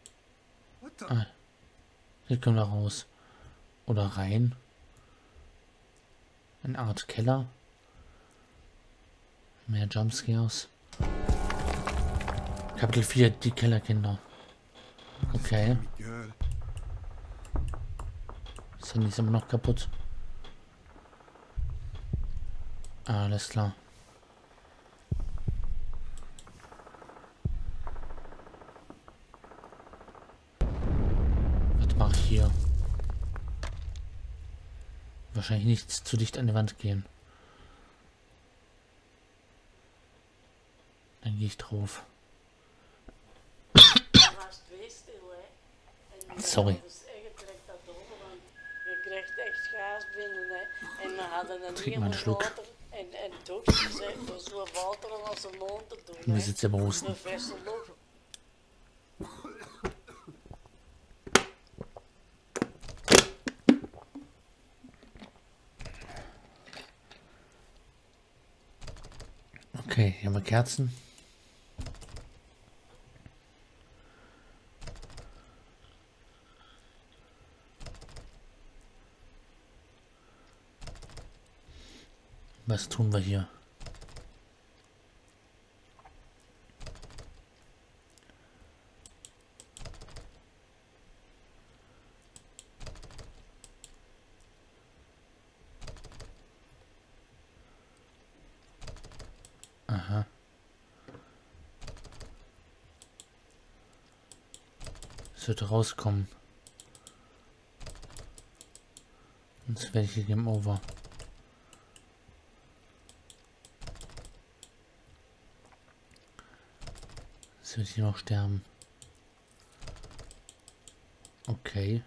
What the? Ah. Hier können wir raus. Oder rein. Eine Art Keller. Mehr Jumpscares. Kapitel vier, die Kellerkinder. Okay. Good. Das Handy ist immer noch kaputt. Alles klar. Was mache ich hier? Wahrscheinlich nichts zu dicht an die Wand gehen. Dann gehe ich drauf. Sorry. Trink mal einen Schluck. Ich muss jetzt aber husten. Okay, hier haben wir Kerzen. Was tun wir hier? Aha. Es wird rauskommen. Sonst werde ich hier Game Over. Jetzt wird hier noch sterben. Okay.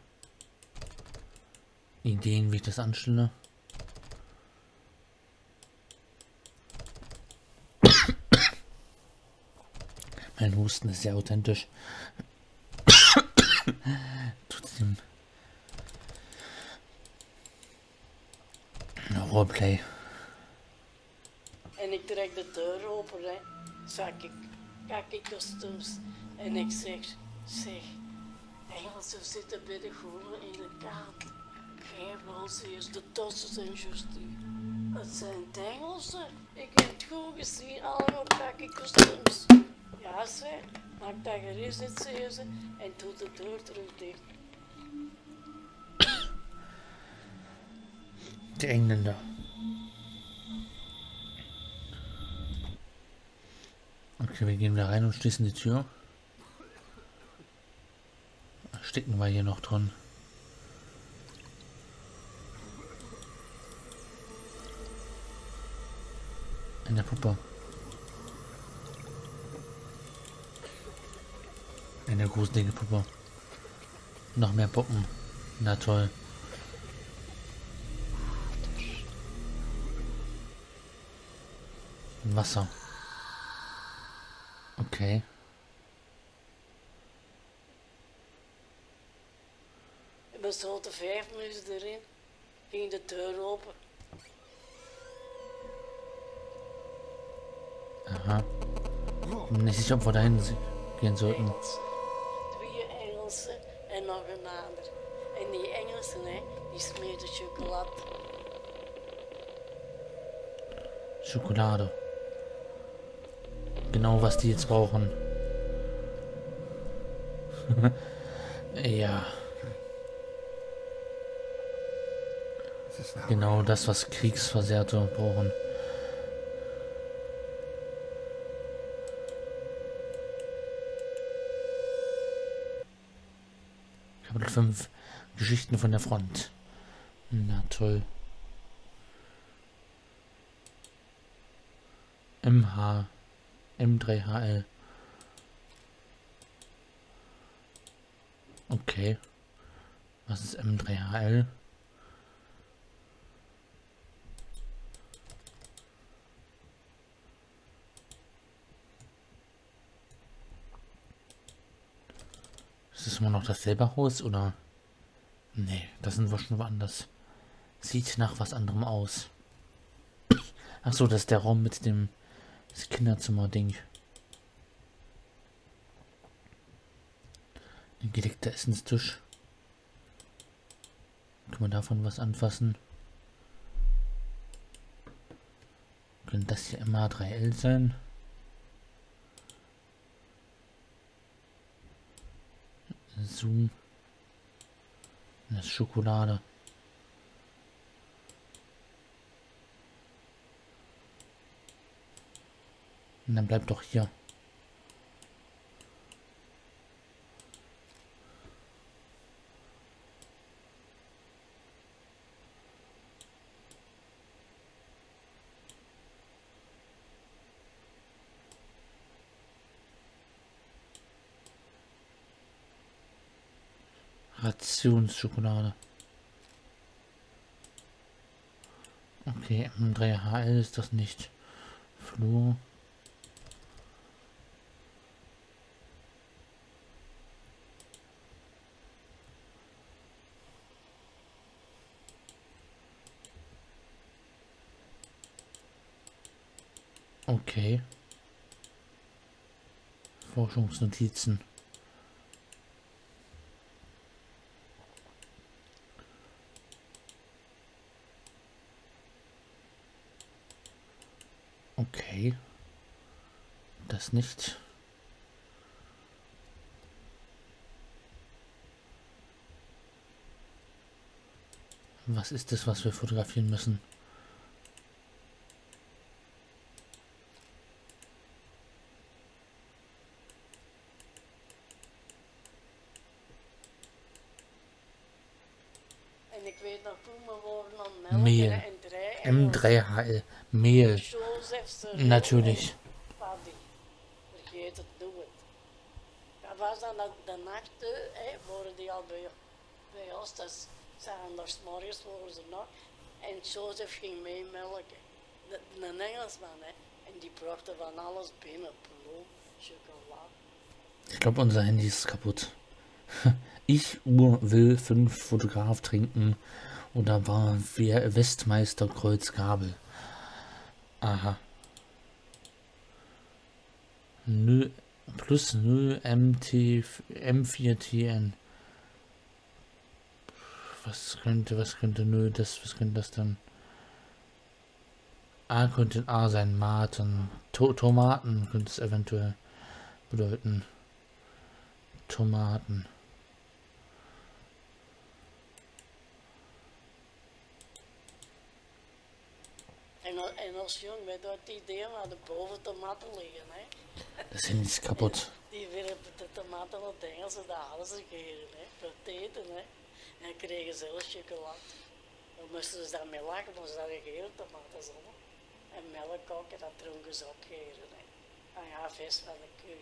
Ideen, wie ich das anstelle. Mein Husten ist sehr authentisch. Trotzdem. Roleplay. En ik trek de deur open, hè. Zak ik, kijk ik kostuums. En ik zeg, zeg, Engelsen zitten bij de groene in de kant. Geen rolziers, de tossen zijn juist hier. Het zijn het Engelsen. Ik heb het goed gezien, allemaal kijk ik kostuums. Ja, zeg, maak dat gerust niet, zeggen ze, en doet de deur terug dicht. Die Engländer. Okay, wir gehen da rein und schließen die Tür. Stecken wir hier noch drin. In der Puppe. Eine gruselige Puppe. Noch mehr Puppen. Na toll. Wasser. Okay. We zaten vijf minuten erin, ging de deur open. Aha. Bin nicht sicher, ob wir dahin gehen sollten. Engels. Twee Engelsen en nog een ander. En die Engelsen, hè, die smeerden chocolade. Schokolade. Genau, was die jetzt brauchen. Ja. Genau das, was Kriegsversehrte brauchen. Kapitel fünf. Geschichten von der Front. Na toll. M H. M drei H L. Okay. Was ist M drei H L? Ist das immer noch dasselbe Haus oder? Nee, das sind wir schon woanders. Sieht nach was anderem aus. Ach so, das ist der Raum mit dem das Kinderzimmer-Ding. Ein gedeckter Essenstisch. Kann man davon was anfassen? Könnte das hier M A drei L sein? Zoom. Das ist Schokolade. Und dann bleibt doch hier. Rationsschokolade. Okay, M drei H L ist das nicht. Fluor. Okay. Forschungsnotizen. Okay. Das nicht. Was ist das, was wir fotografieren müssen? En ik weet nog toen we worden aan melken Mehl. en drei M drei H L. Mehl. Josef's Natürlich. Paddy. Vergeet het, doe het. Dat was dan de, de nacht, hè, waren die al bij, bij ons. Dat zijn er 's morgens waren ze nog. En Joseph ging mee melken. De, een Engelsman, hè. En die bracht er van alles binnen. Bloem, chocolade. Ich glaube, unser Handy ist kaputt. Ich, Uhr, will fünf Fotograf trinken. Oder war wer Westmeister Kreuz Gabel. Aha. Nö, plus null M T M vier T N. Was könnte, was könnte null das, was könnte das dann? A könnte ein A sein, Maten. To Tomaten könnte es eventuell bedeuten. Tomaten. En, al- en als jong, weet je wat die idee hadden boven tomaten liggen, hè. Das Handy ist kaputt. Die werpen de tomaten op het Engels en dat hadden ze gegeven, hè. Voor het eten, hè. En dan kregen ze zelfs chocolade. Dan moesten ze daarmee lachen, want ze hadden geen tomaten zonder. En melk ook, en dat dronken ze opgegeten, hè. En ja, vast van de koe.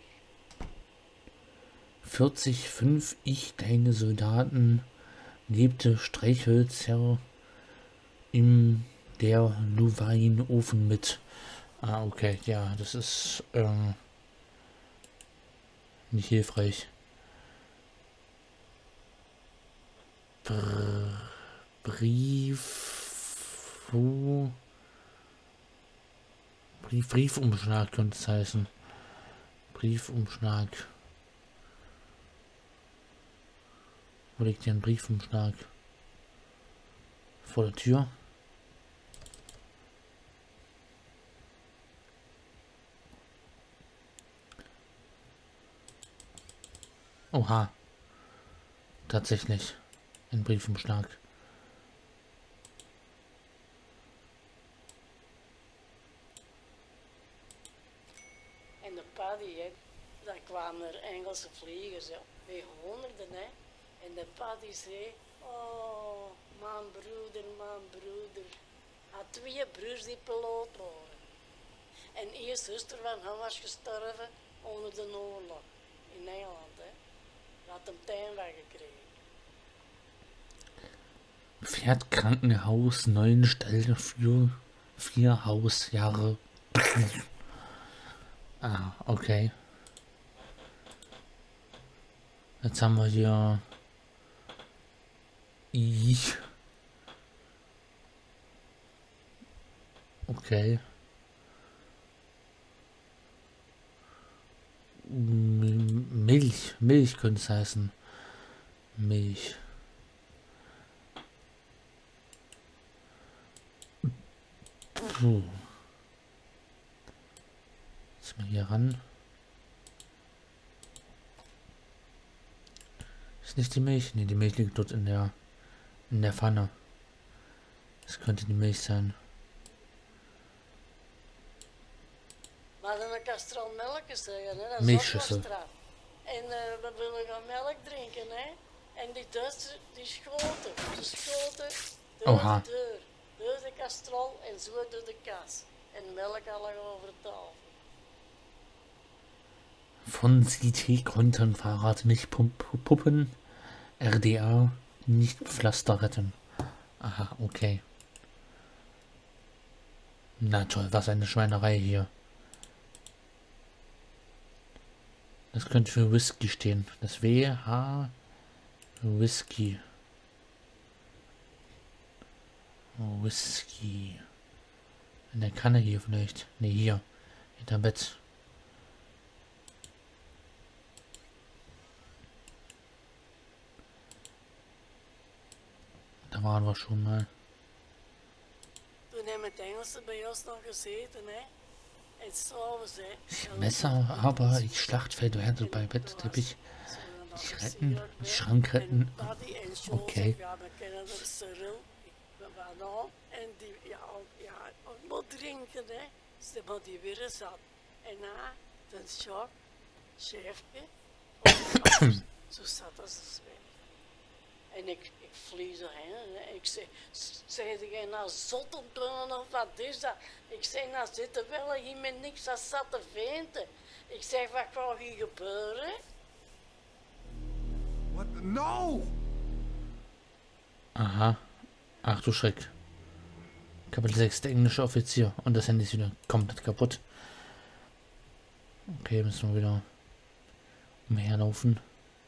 vierzig Komma fünf Ich, deine Soldaten, lebte Streichhölzherr im der Louvain-Ofen mit. Ah, okay, ja, das ist ähm, nicht hilfreich. Br Brief... Wo? Brief, Briefumschlag könnte es heißen. Briefumschlag. Wo liegt hier ein Briefumschlag? Vor der Tür. Oha. Tatsächlich. Ein Briefumschlag. En de paddy, hè. Dan kwamen er Engelse vliegers, ja. Bij honderden, hè. En de paddy zei, oh, mijn broeder, mijn broeder. Had twee broers die piloot waren. En één zuster van hem was gestorven onder de oorlog. In Engeland, hè. Die had hem tuinwagen gekregen. Pferd, Krankenhaus, neun Stelle für vier Hausjahre. Ah, okay. Jetzt haben wir hier Ich. Okay. M- Milch. Milch könnte es heißen. Milch. Puh. Jetzt mal hier ran. Ist nicht die Milch? Ne, die Milch liegt dort in der in der Pfanne. Das könnte die Milch sein. Maar dan kan strand melk zeggen, hè? Dat is Milchschüssel. ook wel straf. En uh, we willen gaan melk drinken, hè? En die dus, die schoten, de schoten, door Oha. de deur, door de kastrol en zo door de kas. En melk al over tafel. Von C T konnten Fahrrad nicht pump puppen, R D A nicht Pflaster retten. Aha, okay. Na toll, was eine Schweinerei hier. Das könnte für Whisky stehen. Das W H Whisky. Whisky. In der Kanne hier vielleicht. Ne, hier. Hinter Bett. Da waren wir schon mal. Toen hebben het Engelsen bij ons nog gezeten, hè? En s'avonds, hè? Ich Messer, aber ich Schlachtfeld Werte bei Bettteppich. Ich retten, die Schrank retten. Okay. Ja, we kennen er Cyril. En die, ja, ja, ook moet drinken, hè? Ze moet die weer zat. En na, dan shock, chefje. Zo zat als een zweet. En ik, ik vlieg erheen en ik zeg, zeg jij nou zot om te doen of wat is dat? Ik zeg, nou zit er wel hier met niks als zat te venten. Ik zeg, wat gaat hier gebeuren? What? The? No! Aha. Ach du Schreck. Kapitel sechs, der englische Offizier. Und das Handy ist wieder komplett kaputt. Okay, müssen wir wieder umherlaufen.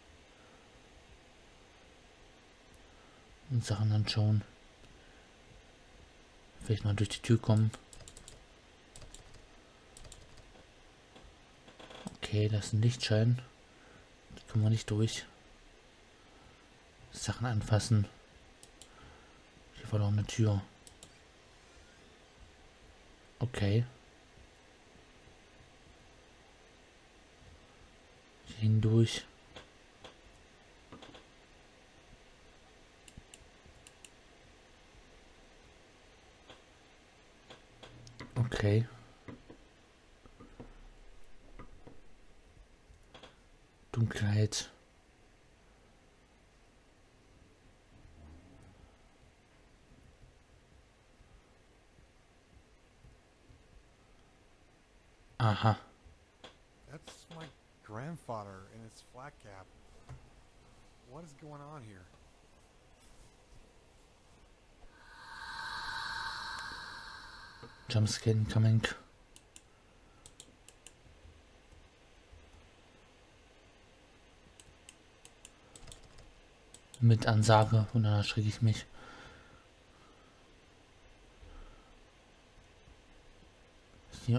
Und Sachen anschauen. Vielleicht mal durch die Tür kommen. Okay, das ist ein Lichtschein. Da kommen wir nicht durch. Sachen anfassen. Hier war doch eine Tür. Okay. Hier hindurch. Okay. Dunkelheit. Aha. That's my grandfather in his flat cap. What is going on here? Jumpscare incoming. Mit Ansage und dann erschrecke ich mich. Hier.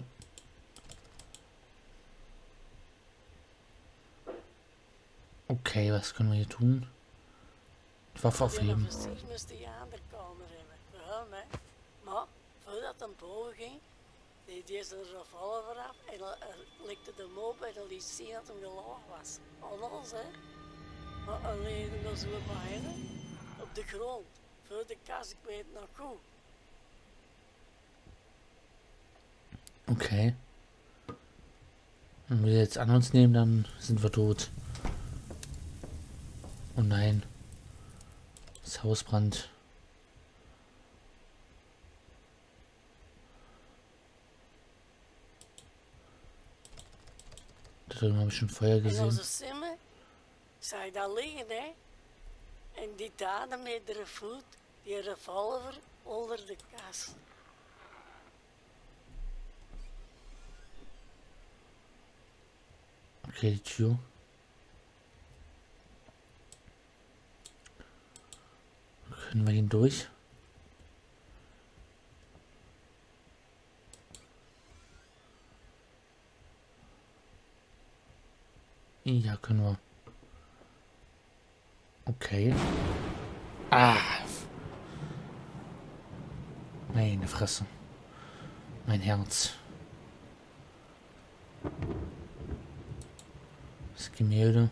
Okay, was können wir hier tun? Die Waffe aufheben. Ik moest die andere kamer hebben. Ja, nee. Maar voordat hij boven ging, deed hij zijn revolver af en hij likte hem op en hij liet zien dat hij gelaagd was. Anders, hè. Maar alleen nog zo bijna op de grond. Voor de kast, ik weet nog goed. Okay. Wenn wir jetzt an uns nehmen, dann sind wir tot. Oh nein. Das Haus brannt. Da drüben habe ich schon Feuer En gesehen. onze Simmer zag dat liggen, hè. En die daden met de voet, die revolver onder de kast. Okay, die Tür. Können wir hindurch? Ja, können wir. Okay. Ah! Meine Fresse. Mein Herz. Das Gemälde.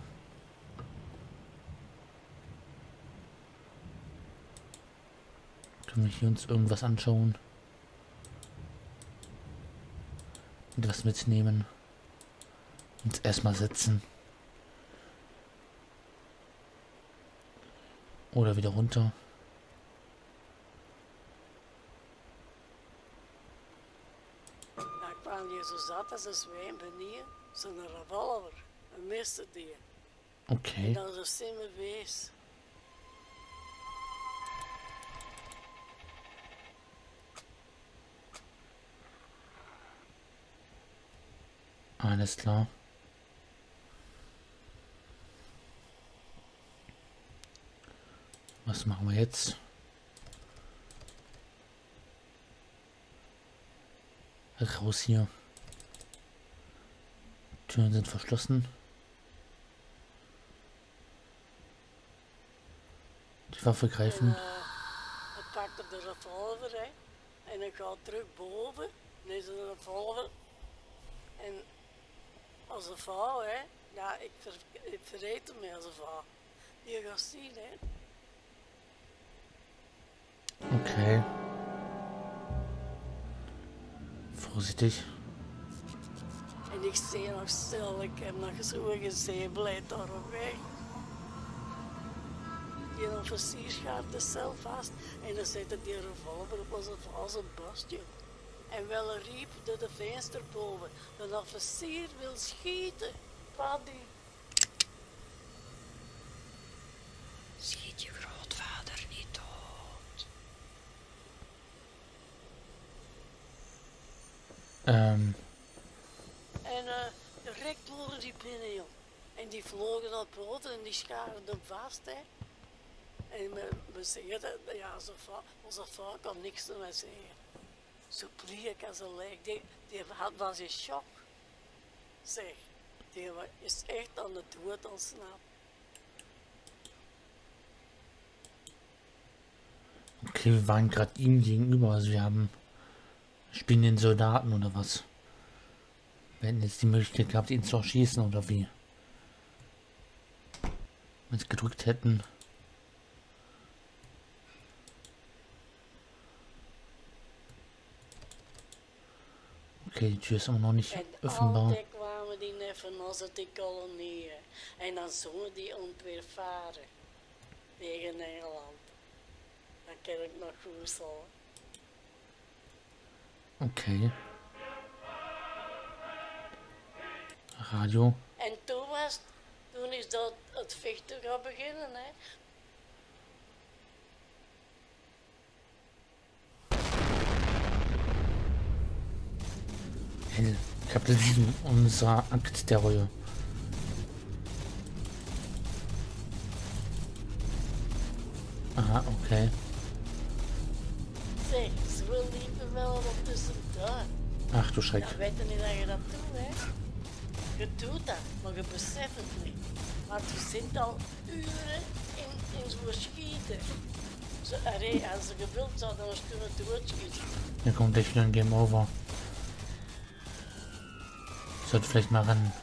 Können wir hier uns irgendwas anschauen? Und was mitnehmen? Uns erstmal setzen. Oder wieder runter. Ik kwam hier zo zat als een zwijn benieuwd. Zo'n revolver. Een miste die. Okay. En dan zo simmer wees. Alles klar. Was machen wir jetzt? Raus hier. Türen sind verschlossen. Die Waffe greifen. En, uh, ik pakte de revolver, hè. En ik ga terug boven. En is er een revolver. En als een vrouw, hè. Ja, ik, ver, ik verreed hem mee als een vrouw. Je gaat zien, hè. Okay. Vorsichtig. En ik zie nog stil, ik heb nog zo gezien, blijf daar op weg. Die officier schaart de cel vast en dan zette die revolver op als een, als een bastje. En wel riep door de venster boven, de officier wil schieten. Paddy. Schiet je grootvader niet dood. Ähm. En uh, direct worden die binnen, joh. En die vlogen naar boven en die scharen hem vast, hè. En we, we zeggen dat, ja, onze vrouw, onze vrouw kan niks te mij zeggen. Zo bleek als een lijk. Die, die had, was in shock. Zeg, die is echt aan de dood ontsnapt. Okay, wir waren gerade ihm gegenüber, also wir haben spielen den Soldaten oder was? Wir hätten jetzt die Möglichkeit gehabt, ihn zu erschießen oder wie? Wenn wir es gedrückt hätten. Okay, die Tür ist auch noch nicht En öffnbar. altijd kwamen die neffen als uit die kolonieën. En dan zongen die ontweervaren tegen Engeland. Dat ken ik nog goed zo. Okay. Radio. En toen was, toen is dat het vechten gaan beginnen, hè. Hell. Kapitel sieben unserer Akt der Reue. Aha, okay. Zeg, ze wil liepen wel wat tussendoor. Ach du Schreck. Dan weet je niet dat je dat doet, hè. Je doet dat, maar je beseft het niet. Want je zit al uren in, in zo'n schieten. Zo, allee, als ze gewild zouden ons kunnen doodschieten. Hier kommt gleich wieder ein Game Over. Sollte vielleicht mal ran.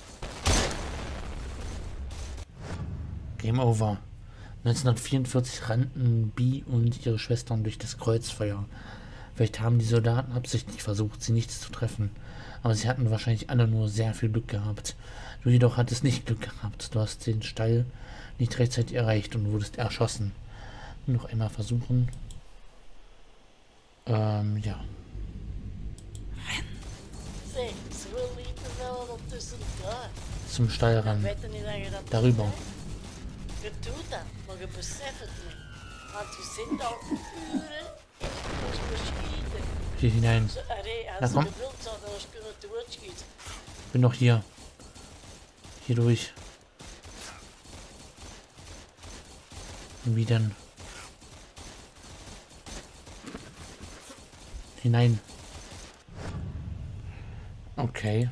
Game Over. neunzehnhundertvierundvierzig rannten Bee und ihre Schwestern durch das Kreuzfeuer. Vielleicht haben die Soldaten absichtlich versucht, sie nicht zu treffen. Aber sie hatten wahrscheinlich alle nur sehr viel Glück gehabt. Du jedoch hattest nicht Glück gehabt. Du hast den Stall nicht rechtzeitig erreicht und wurdest erschossen. Noch einmal versuchen. Ähm, ja. Zeg, ze wil liepen wel wat tussendoor. Zum Stall Dan ran. weet je niet dat je dat Darüber. doet, hè. Je doet dat, maar je beseft het niet. Want je zit al uren in zo'n schieten. Hier hinein. Zo, allee, Na als ze komm. gewild zouden ons kunnen doodschieten. Bin noch hier. Hier durch. Wie denn? Hinein. Okay.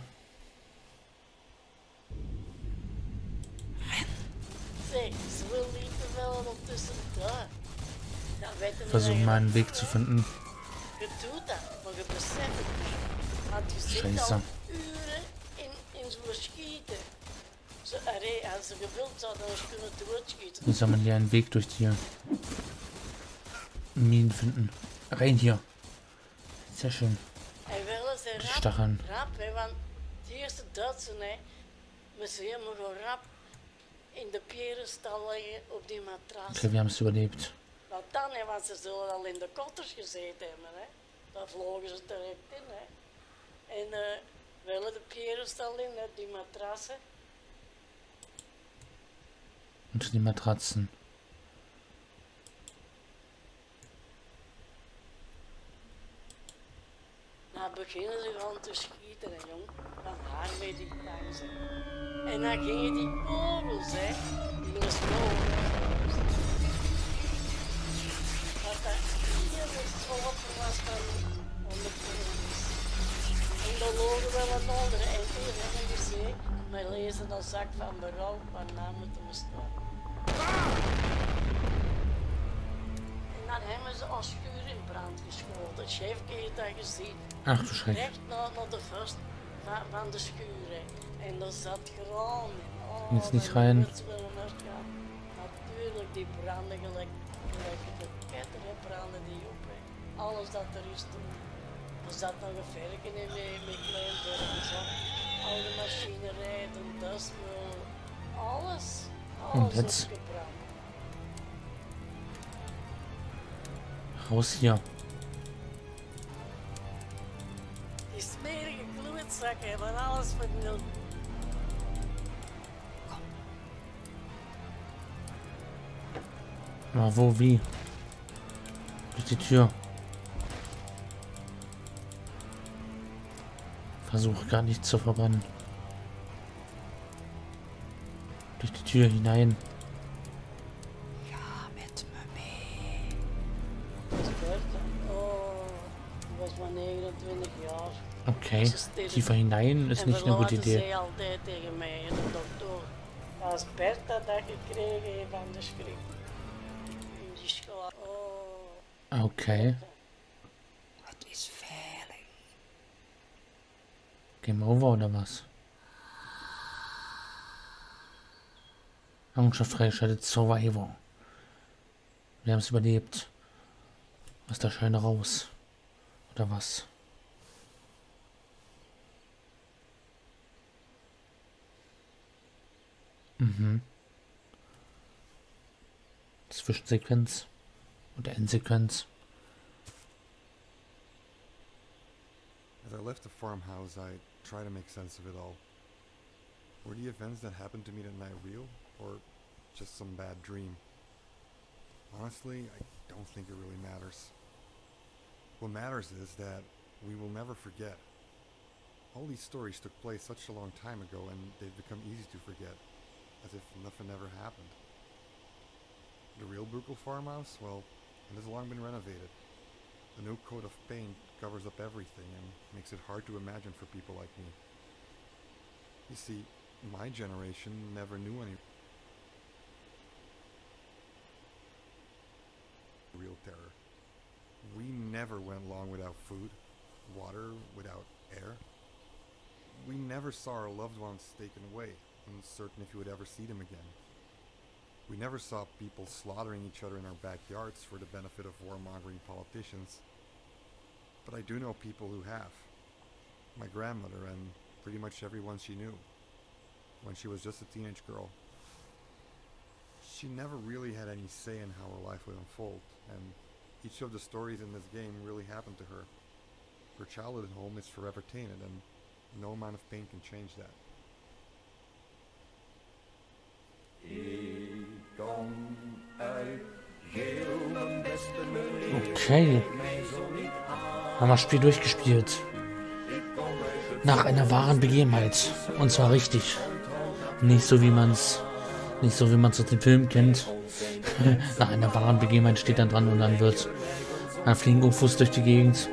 Zeg, ze wil liepen wel wat tussendoor. Dan weet je niet dat Versuchen je mal dat einen Weg zu finden. Je doet dat, maar je beseft het niet. Want je zit Scheiße. al uren kunnen ze verschieten. Ze, allee, als ze gewild zouden, dan kunnen ze doodschieten. Wie soll man hier einen Weg durch die Minen finden? Rein hier. Sehr schön. En willen ze Die rap, Stacheln. rap, hè, want het eerste Duitse, hè, we zijn helemaal gewoon rap in de pierenstal liggen op die matras. Okay, wir haben es überlebt. Want dan, hè, want ze zullen al in de kotters gezeten hebben, hè. Daar vlogen ze direct in, hè. En uh, we willen de pierenstal in, hè, die matrassen. Und die Matratzen. Dan beginnen ze gewoon te schieten, hè, jong. Van haar met die tanzen. En dan gingen die kogels, hè. Die was kogels. Dat dat iedere schoppen was van onder kogels. En dan logen wel een andere. En toen hebben we gezien, maar lezen dat zak van berouw, van naam moeten we staan. En dan hebben ze als schuur in brand geschoten. De chef heeft dat gezien. Ach du Schreck. Recht naar, naar de vorst van, van de schuren. En daar zat graan in. Oh, Jetzt nicht dan rein. wist wel een echt, ja. Natuurlijk, die branden gelijk, gelijk de ketter, hè, branden die op. Hè. Alles dat er is toen. Er zat nog een verken in met, met klein burgers. Al de machinerij, de dasmul, alles. Und Alles jetzt? opgebrand. Raus hier. Die smerige klootzakken hebben alles vernield. Aber wo, wie? Durch die Tür. Versuche gar nicht zu verbrennen. Durch die Tür hinein. Ja, met me mee. Wat gebeurt er? Oh, die was maar negenentwintig jaar. Okay. Ze sterft. Tiefer hinein ist En nicht eine gute verlaten Idee. zei altijd tegen mij, de dokter. Dat is Bertha dat gekregen heeft van de schrik. In die school. Oh. Okay. Het is veilig. Game over oder was? Errungenschaft freigeschaltet. Survival. Wir haben es überlebt. Aus der Scheune raus. Oder was? Mhm. Zwischensequenz. Oder Endsequenz. As I left the farmhouse, I try to make sense of it all. Were the events that happened to me that night real, or just some bad dream? Honestly, I don't think it really matters. What matters is that we will never forget. All these stories took place such a long time ago, and they've become easy to forget, as if nothing ever happened. The real Bruckle farmhouse? Well, it has long been renovated. The new coat of paint covers up everything and makes it hard to imagine for people like me. You see, my generation never knew any real terror. We never went long without food, water, without air. We never saw our loved ones taken away, uncertain if we would ever see them again. We never saw people slaughtering each other in our backyards for the benefit of warmongering politicians. But I do know people who have. My grandmother and pretty much everyone she knew. When she was just a teenage girl. She never really had any say in how her life would unfold, and each of the stories in this game really happened to her. Her childhood home is forever tainted, and no amount of pain can change that. Okay. Haben wir das Spiel durchgespielt. Nach einer wahren Begebenheit. Und zwar richtig. Nicht so wie man es nicht so wie man es aus dem Film kennt. Nach einer wahren Begebenheit steht dann dran und dann wird ein Fliegenfuß durch die Gegend.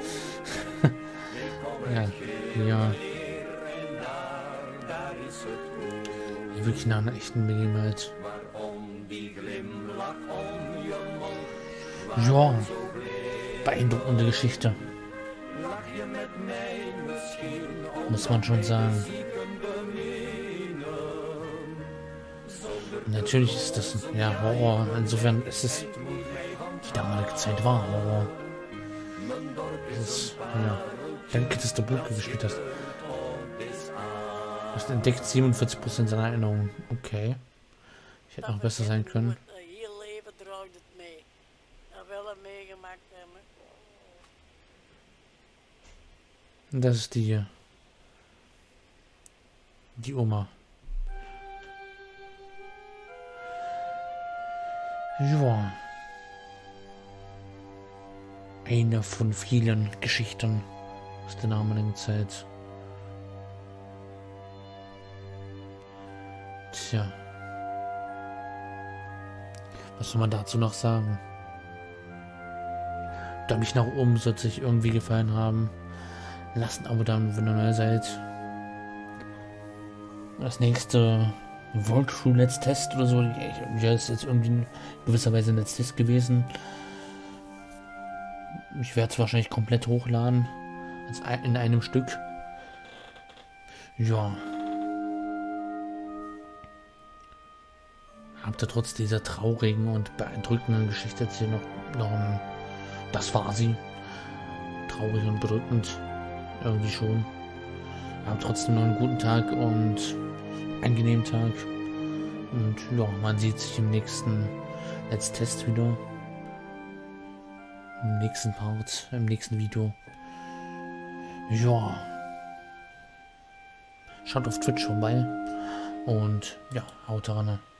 Ja, ja. Wirklich nach einer echten Begebenheit. Ja, beeindruckende Geschichte. Muss man schon sagen. natürlich ist das ja Horror. Insofern ist es die damalige Zeit war Horror. Das ist, ja. Danke, dass du Buch gespielt hast. Du hast entdeckt siebenundvierzig Prozent seiner Erinnerungen. Okay. Ich hätte noch besser sein können. Heel leven draaide het mee. Dat wel een meegemaakt hebben. Das ist die die Oma. Ja. Eine von vielen Geschichten aus der damaligen Zeit. Tja. Was soll man dazu noch sagen? Da mich nach oben sollte sich irgendwie gefallen haben. Lasst ein Abo da, wenn ihr neu seid. Das nächste Walkthrough Let's Test oder so. Ja, ist jetzt irgendwie in gewisser Weise ein Let's Test gewesen. Ich werde es wahrscheinlich komplett hochladen. In einem Stück. Ja. Habt ihr trotz dieser traurigen und beeindruckenden Geschichte jetzt hier noch, noch ein... Das war sie. Traurig und bedrückend. Irgendwie schon. Habt trotzdem noch einen guten Tag und angenehmen Tag. Und ja, man sieht sich im nächsten Let's Test wieder. Im nächsten Part, im nächsten Video. Ja. Schaut auf Twitch vorbei. Und ja, haut rein.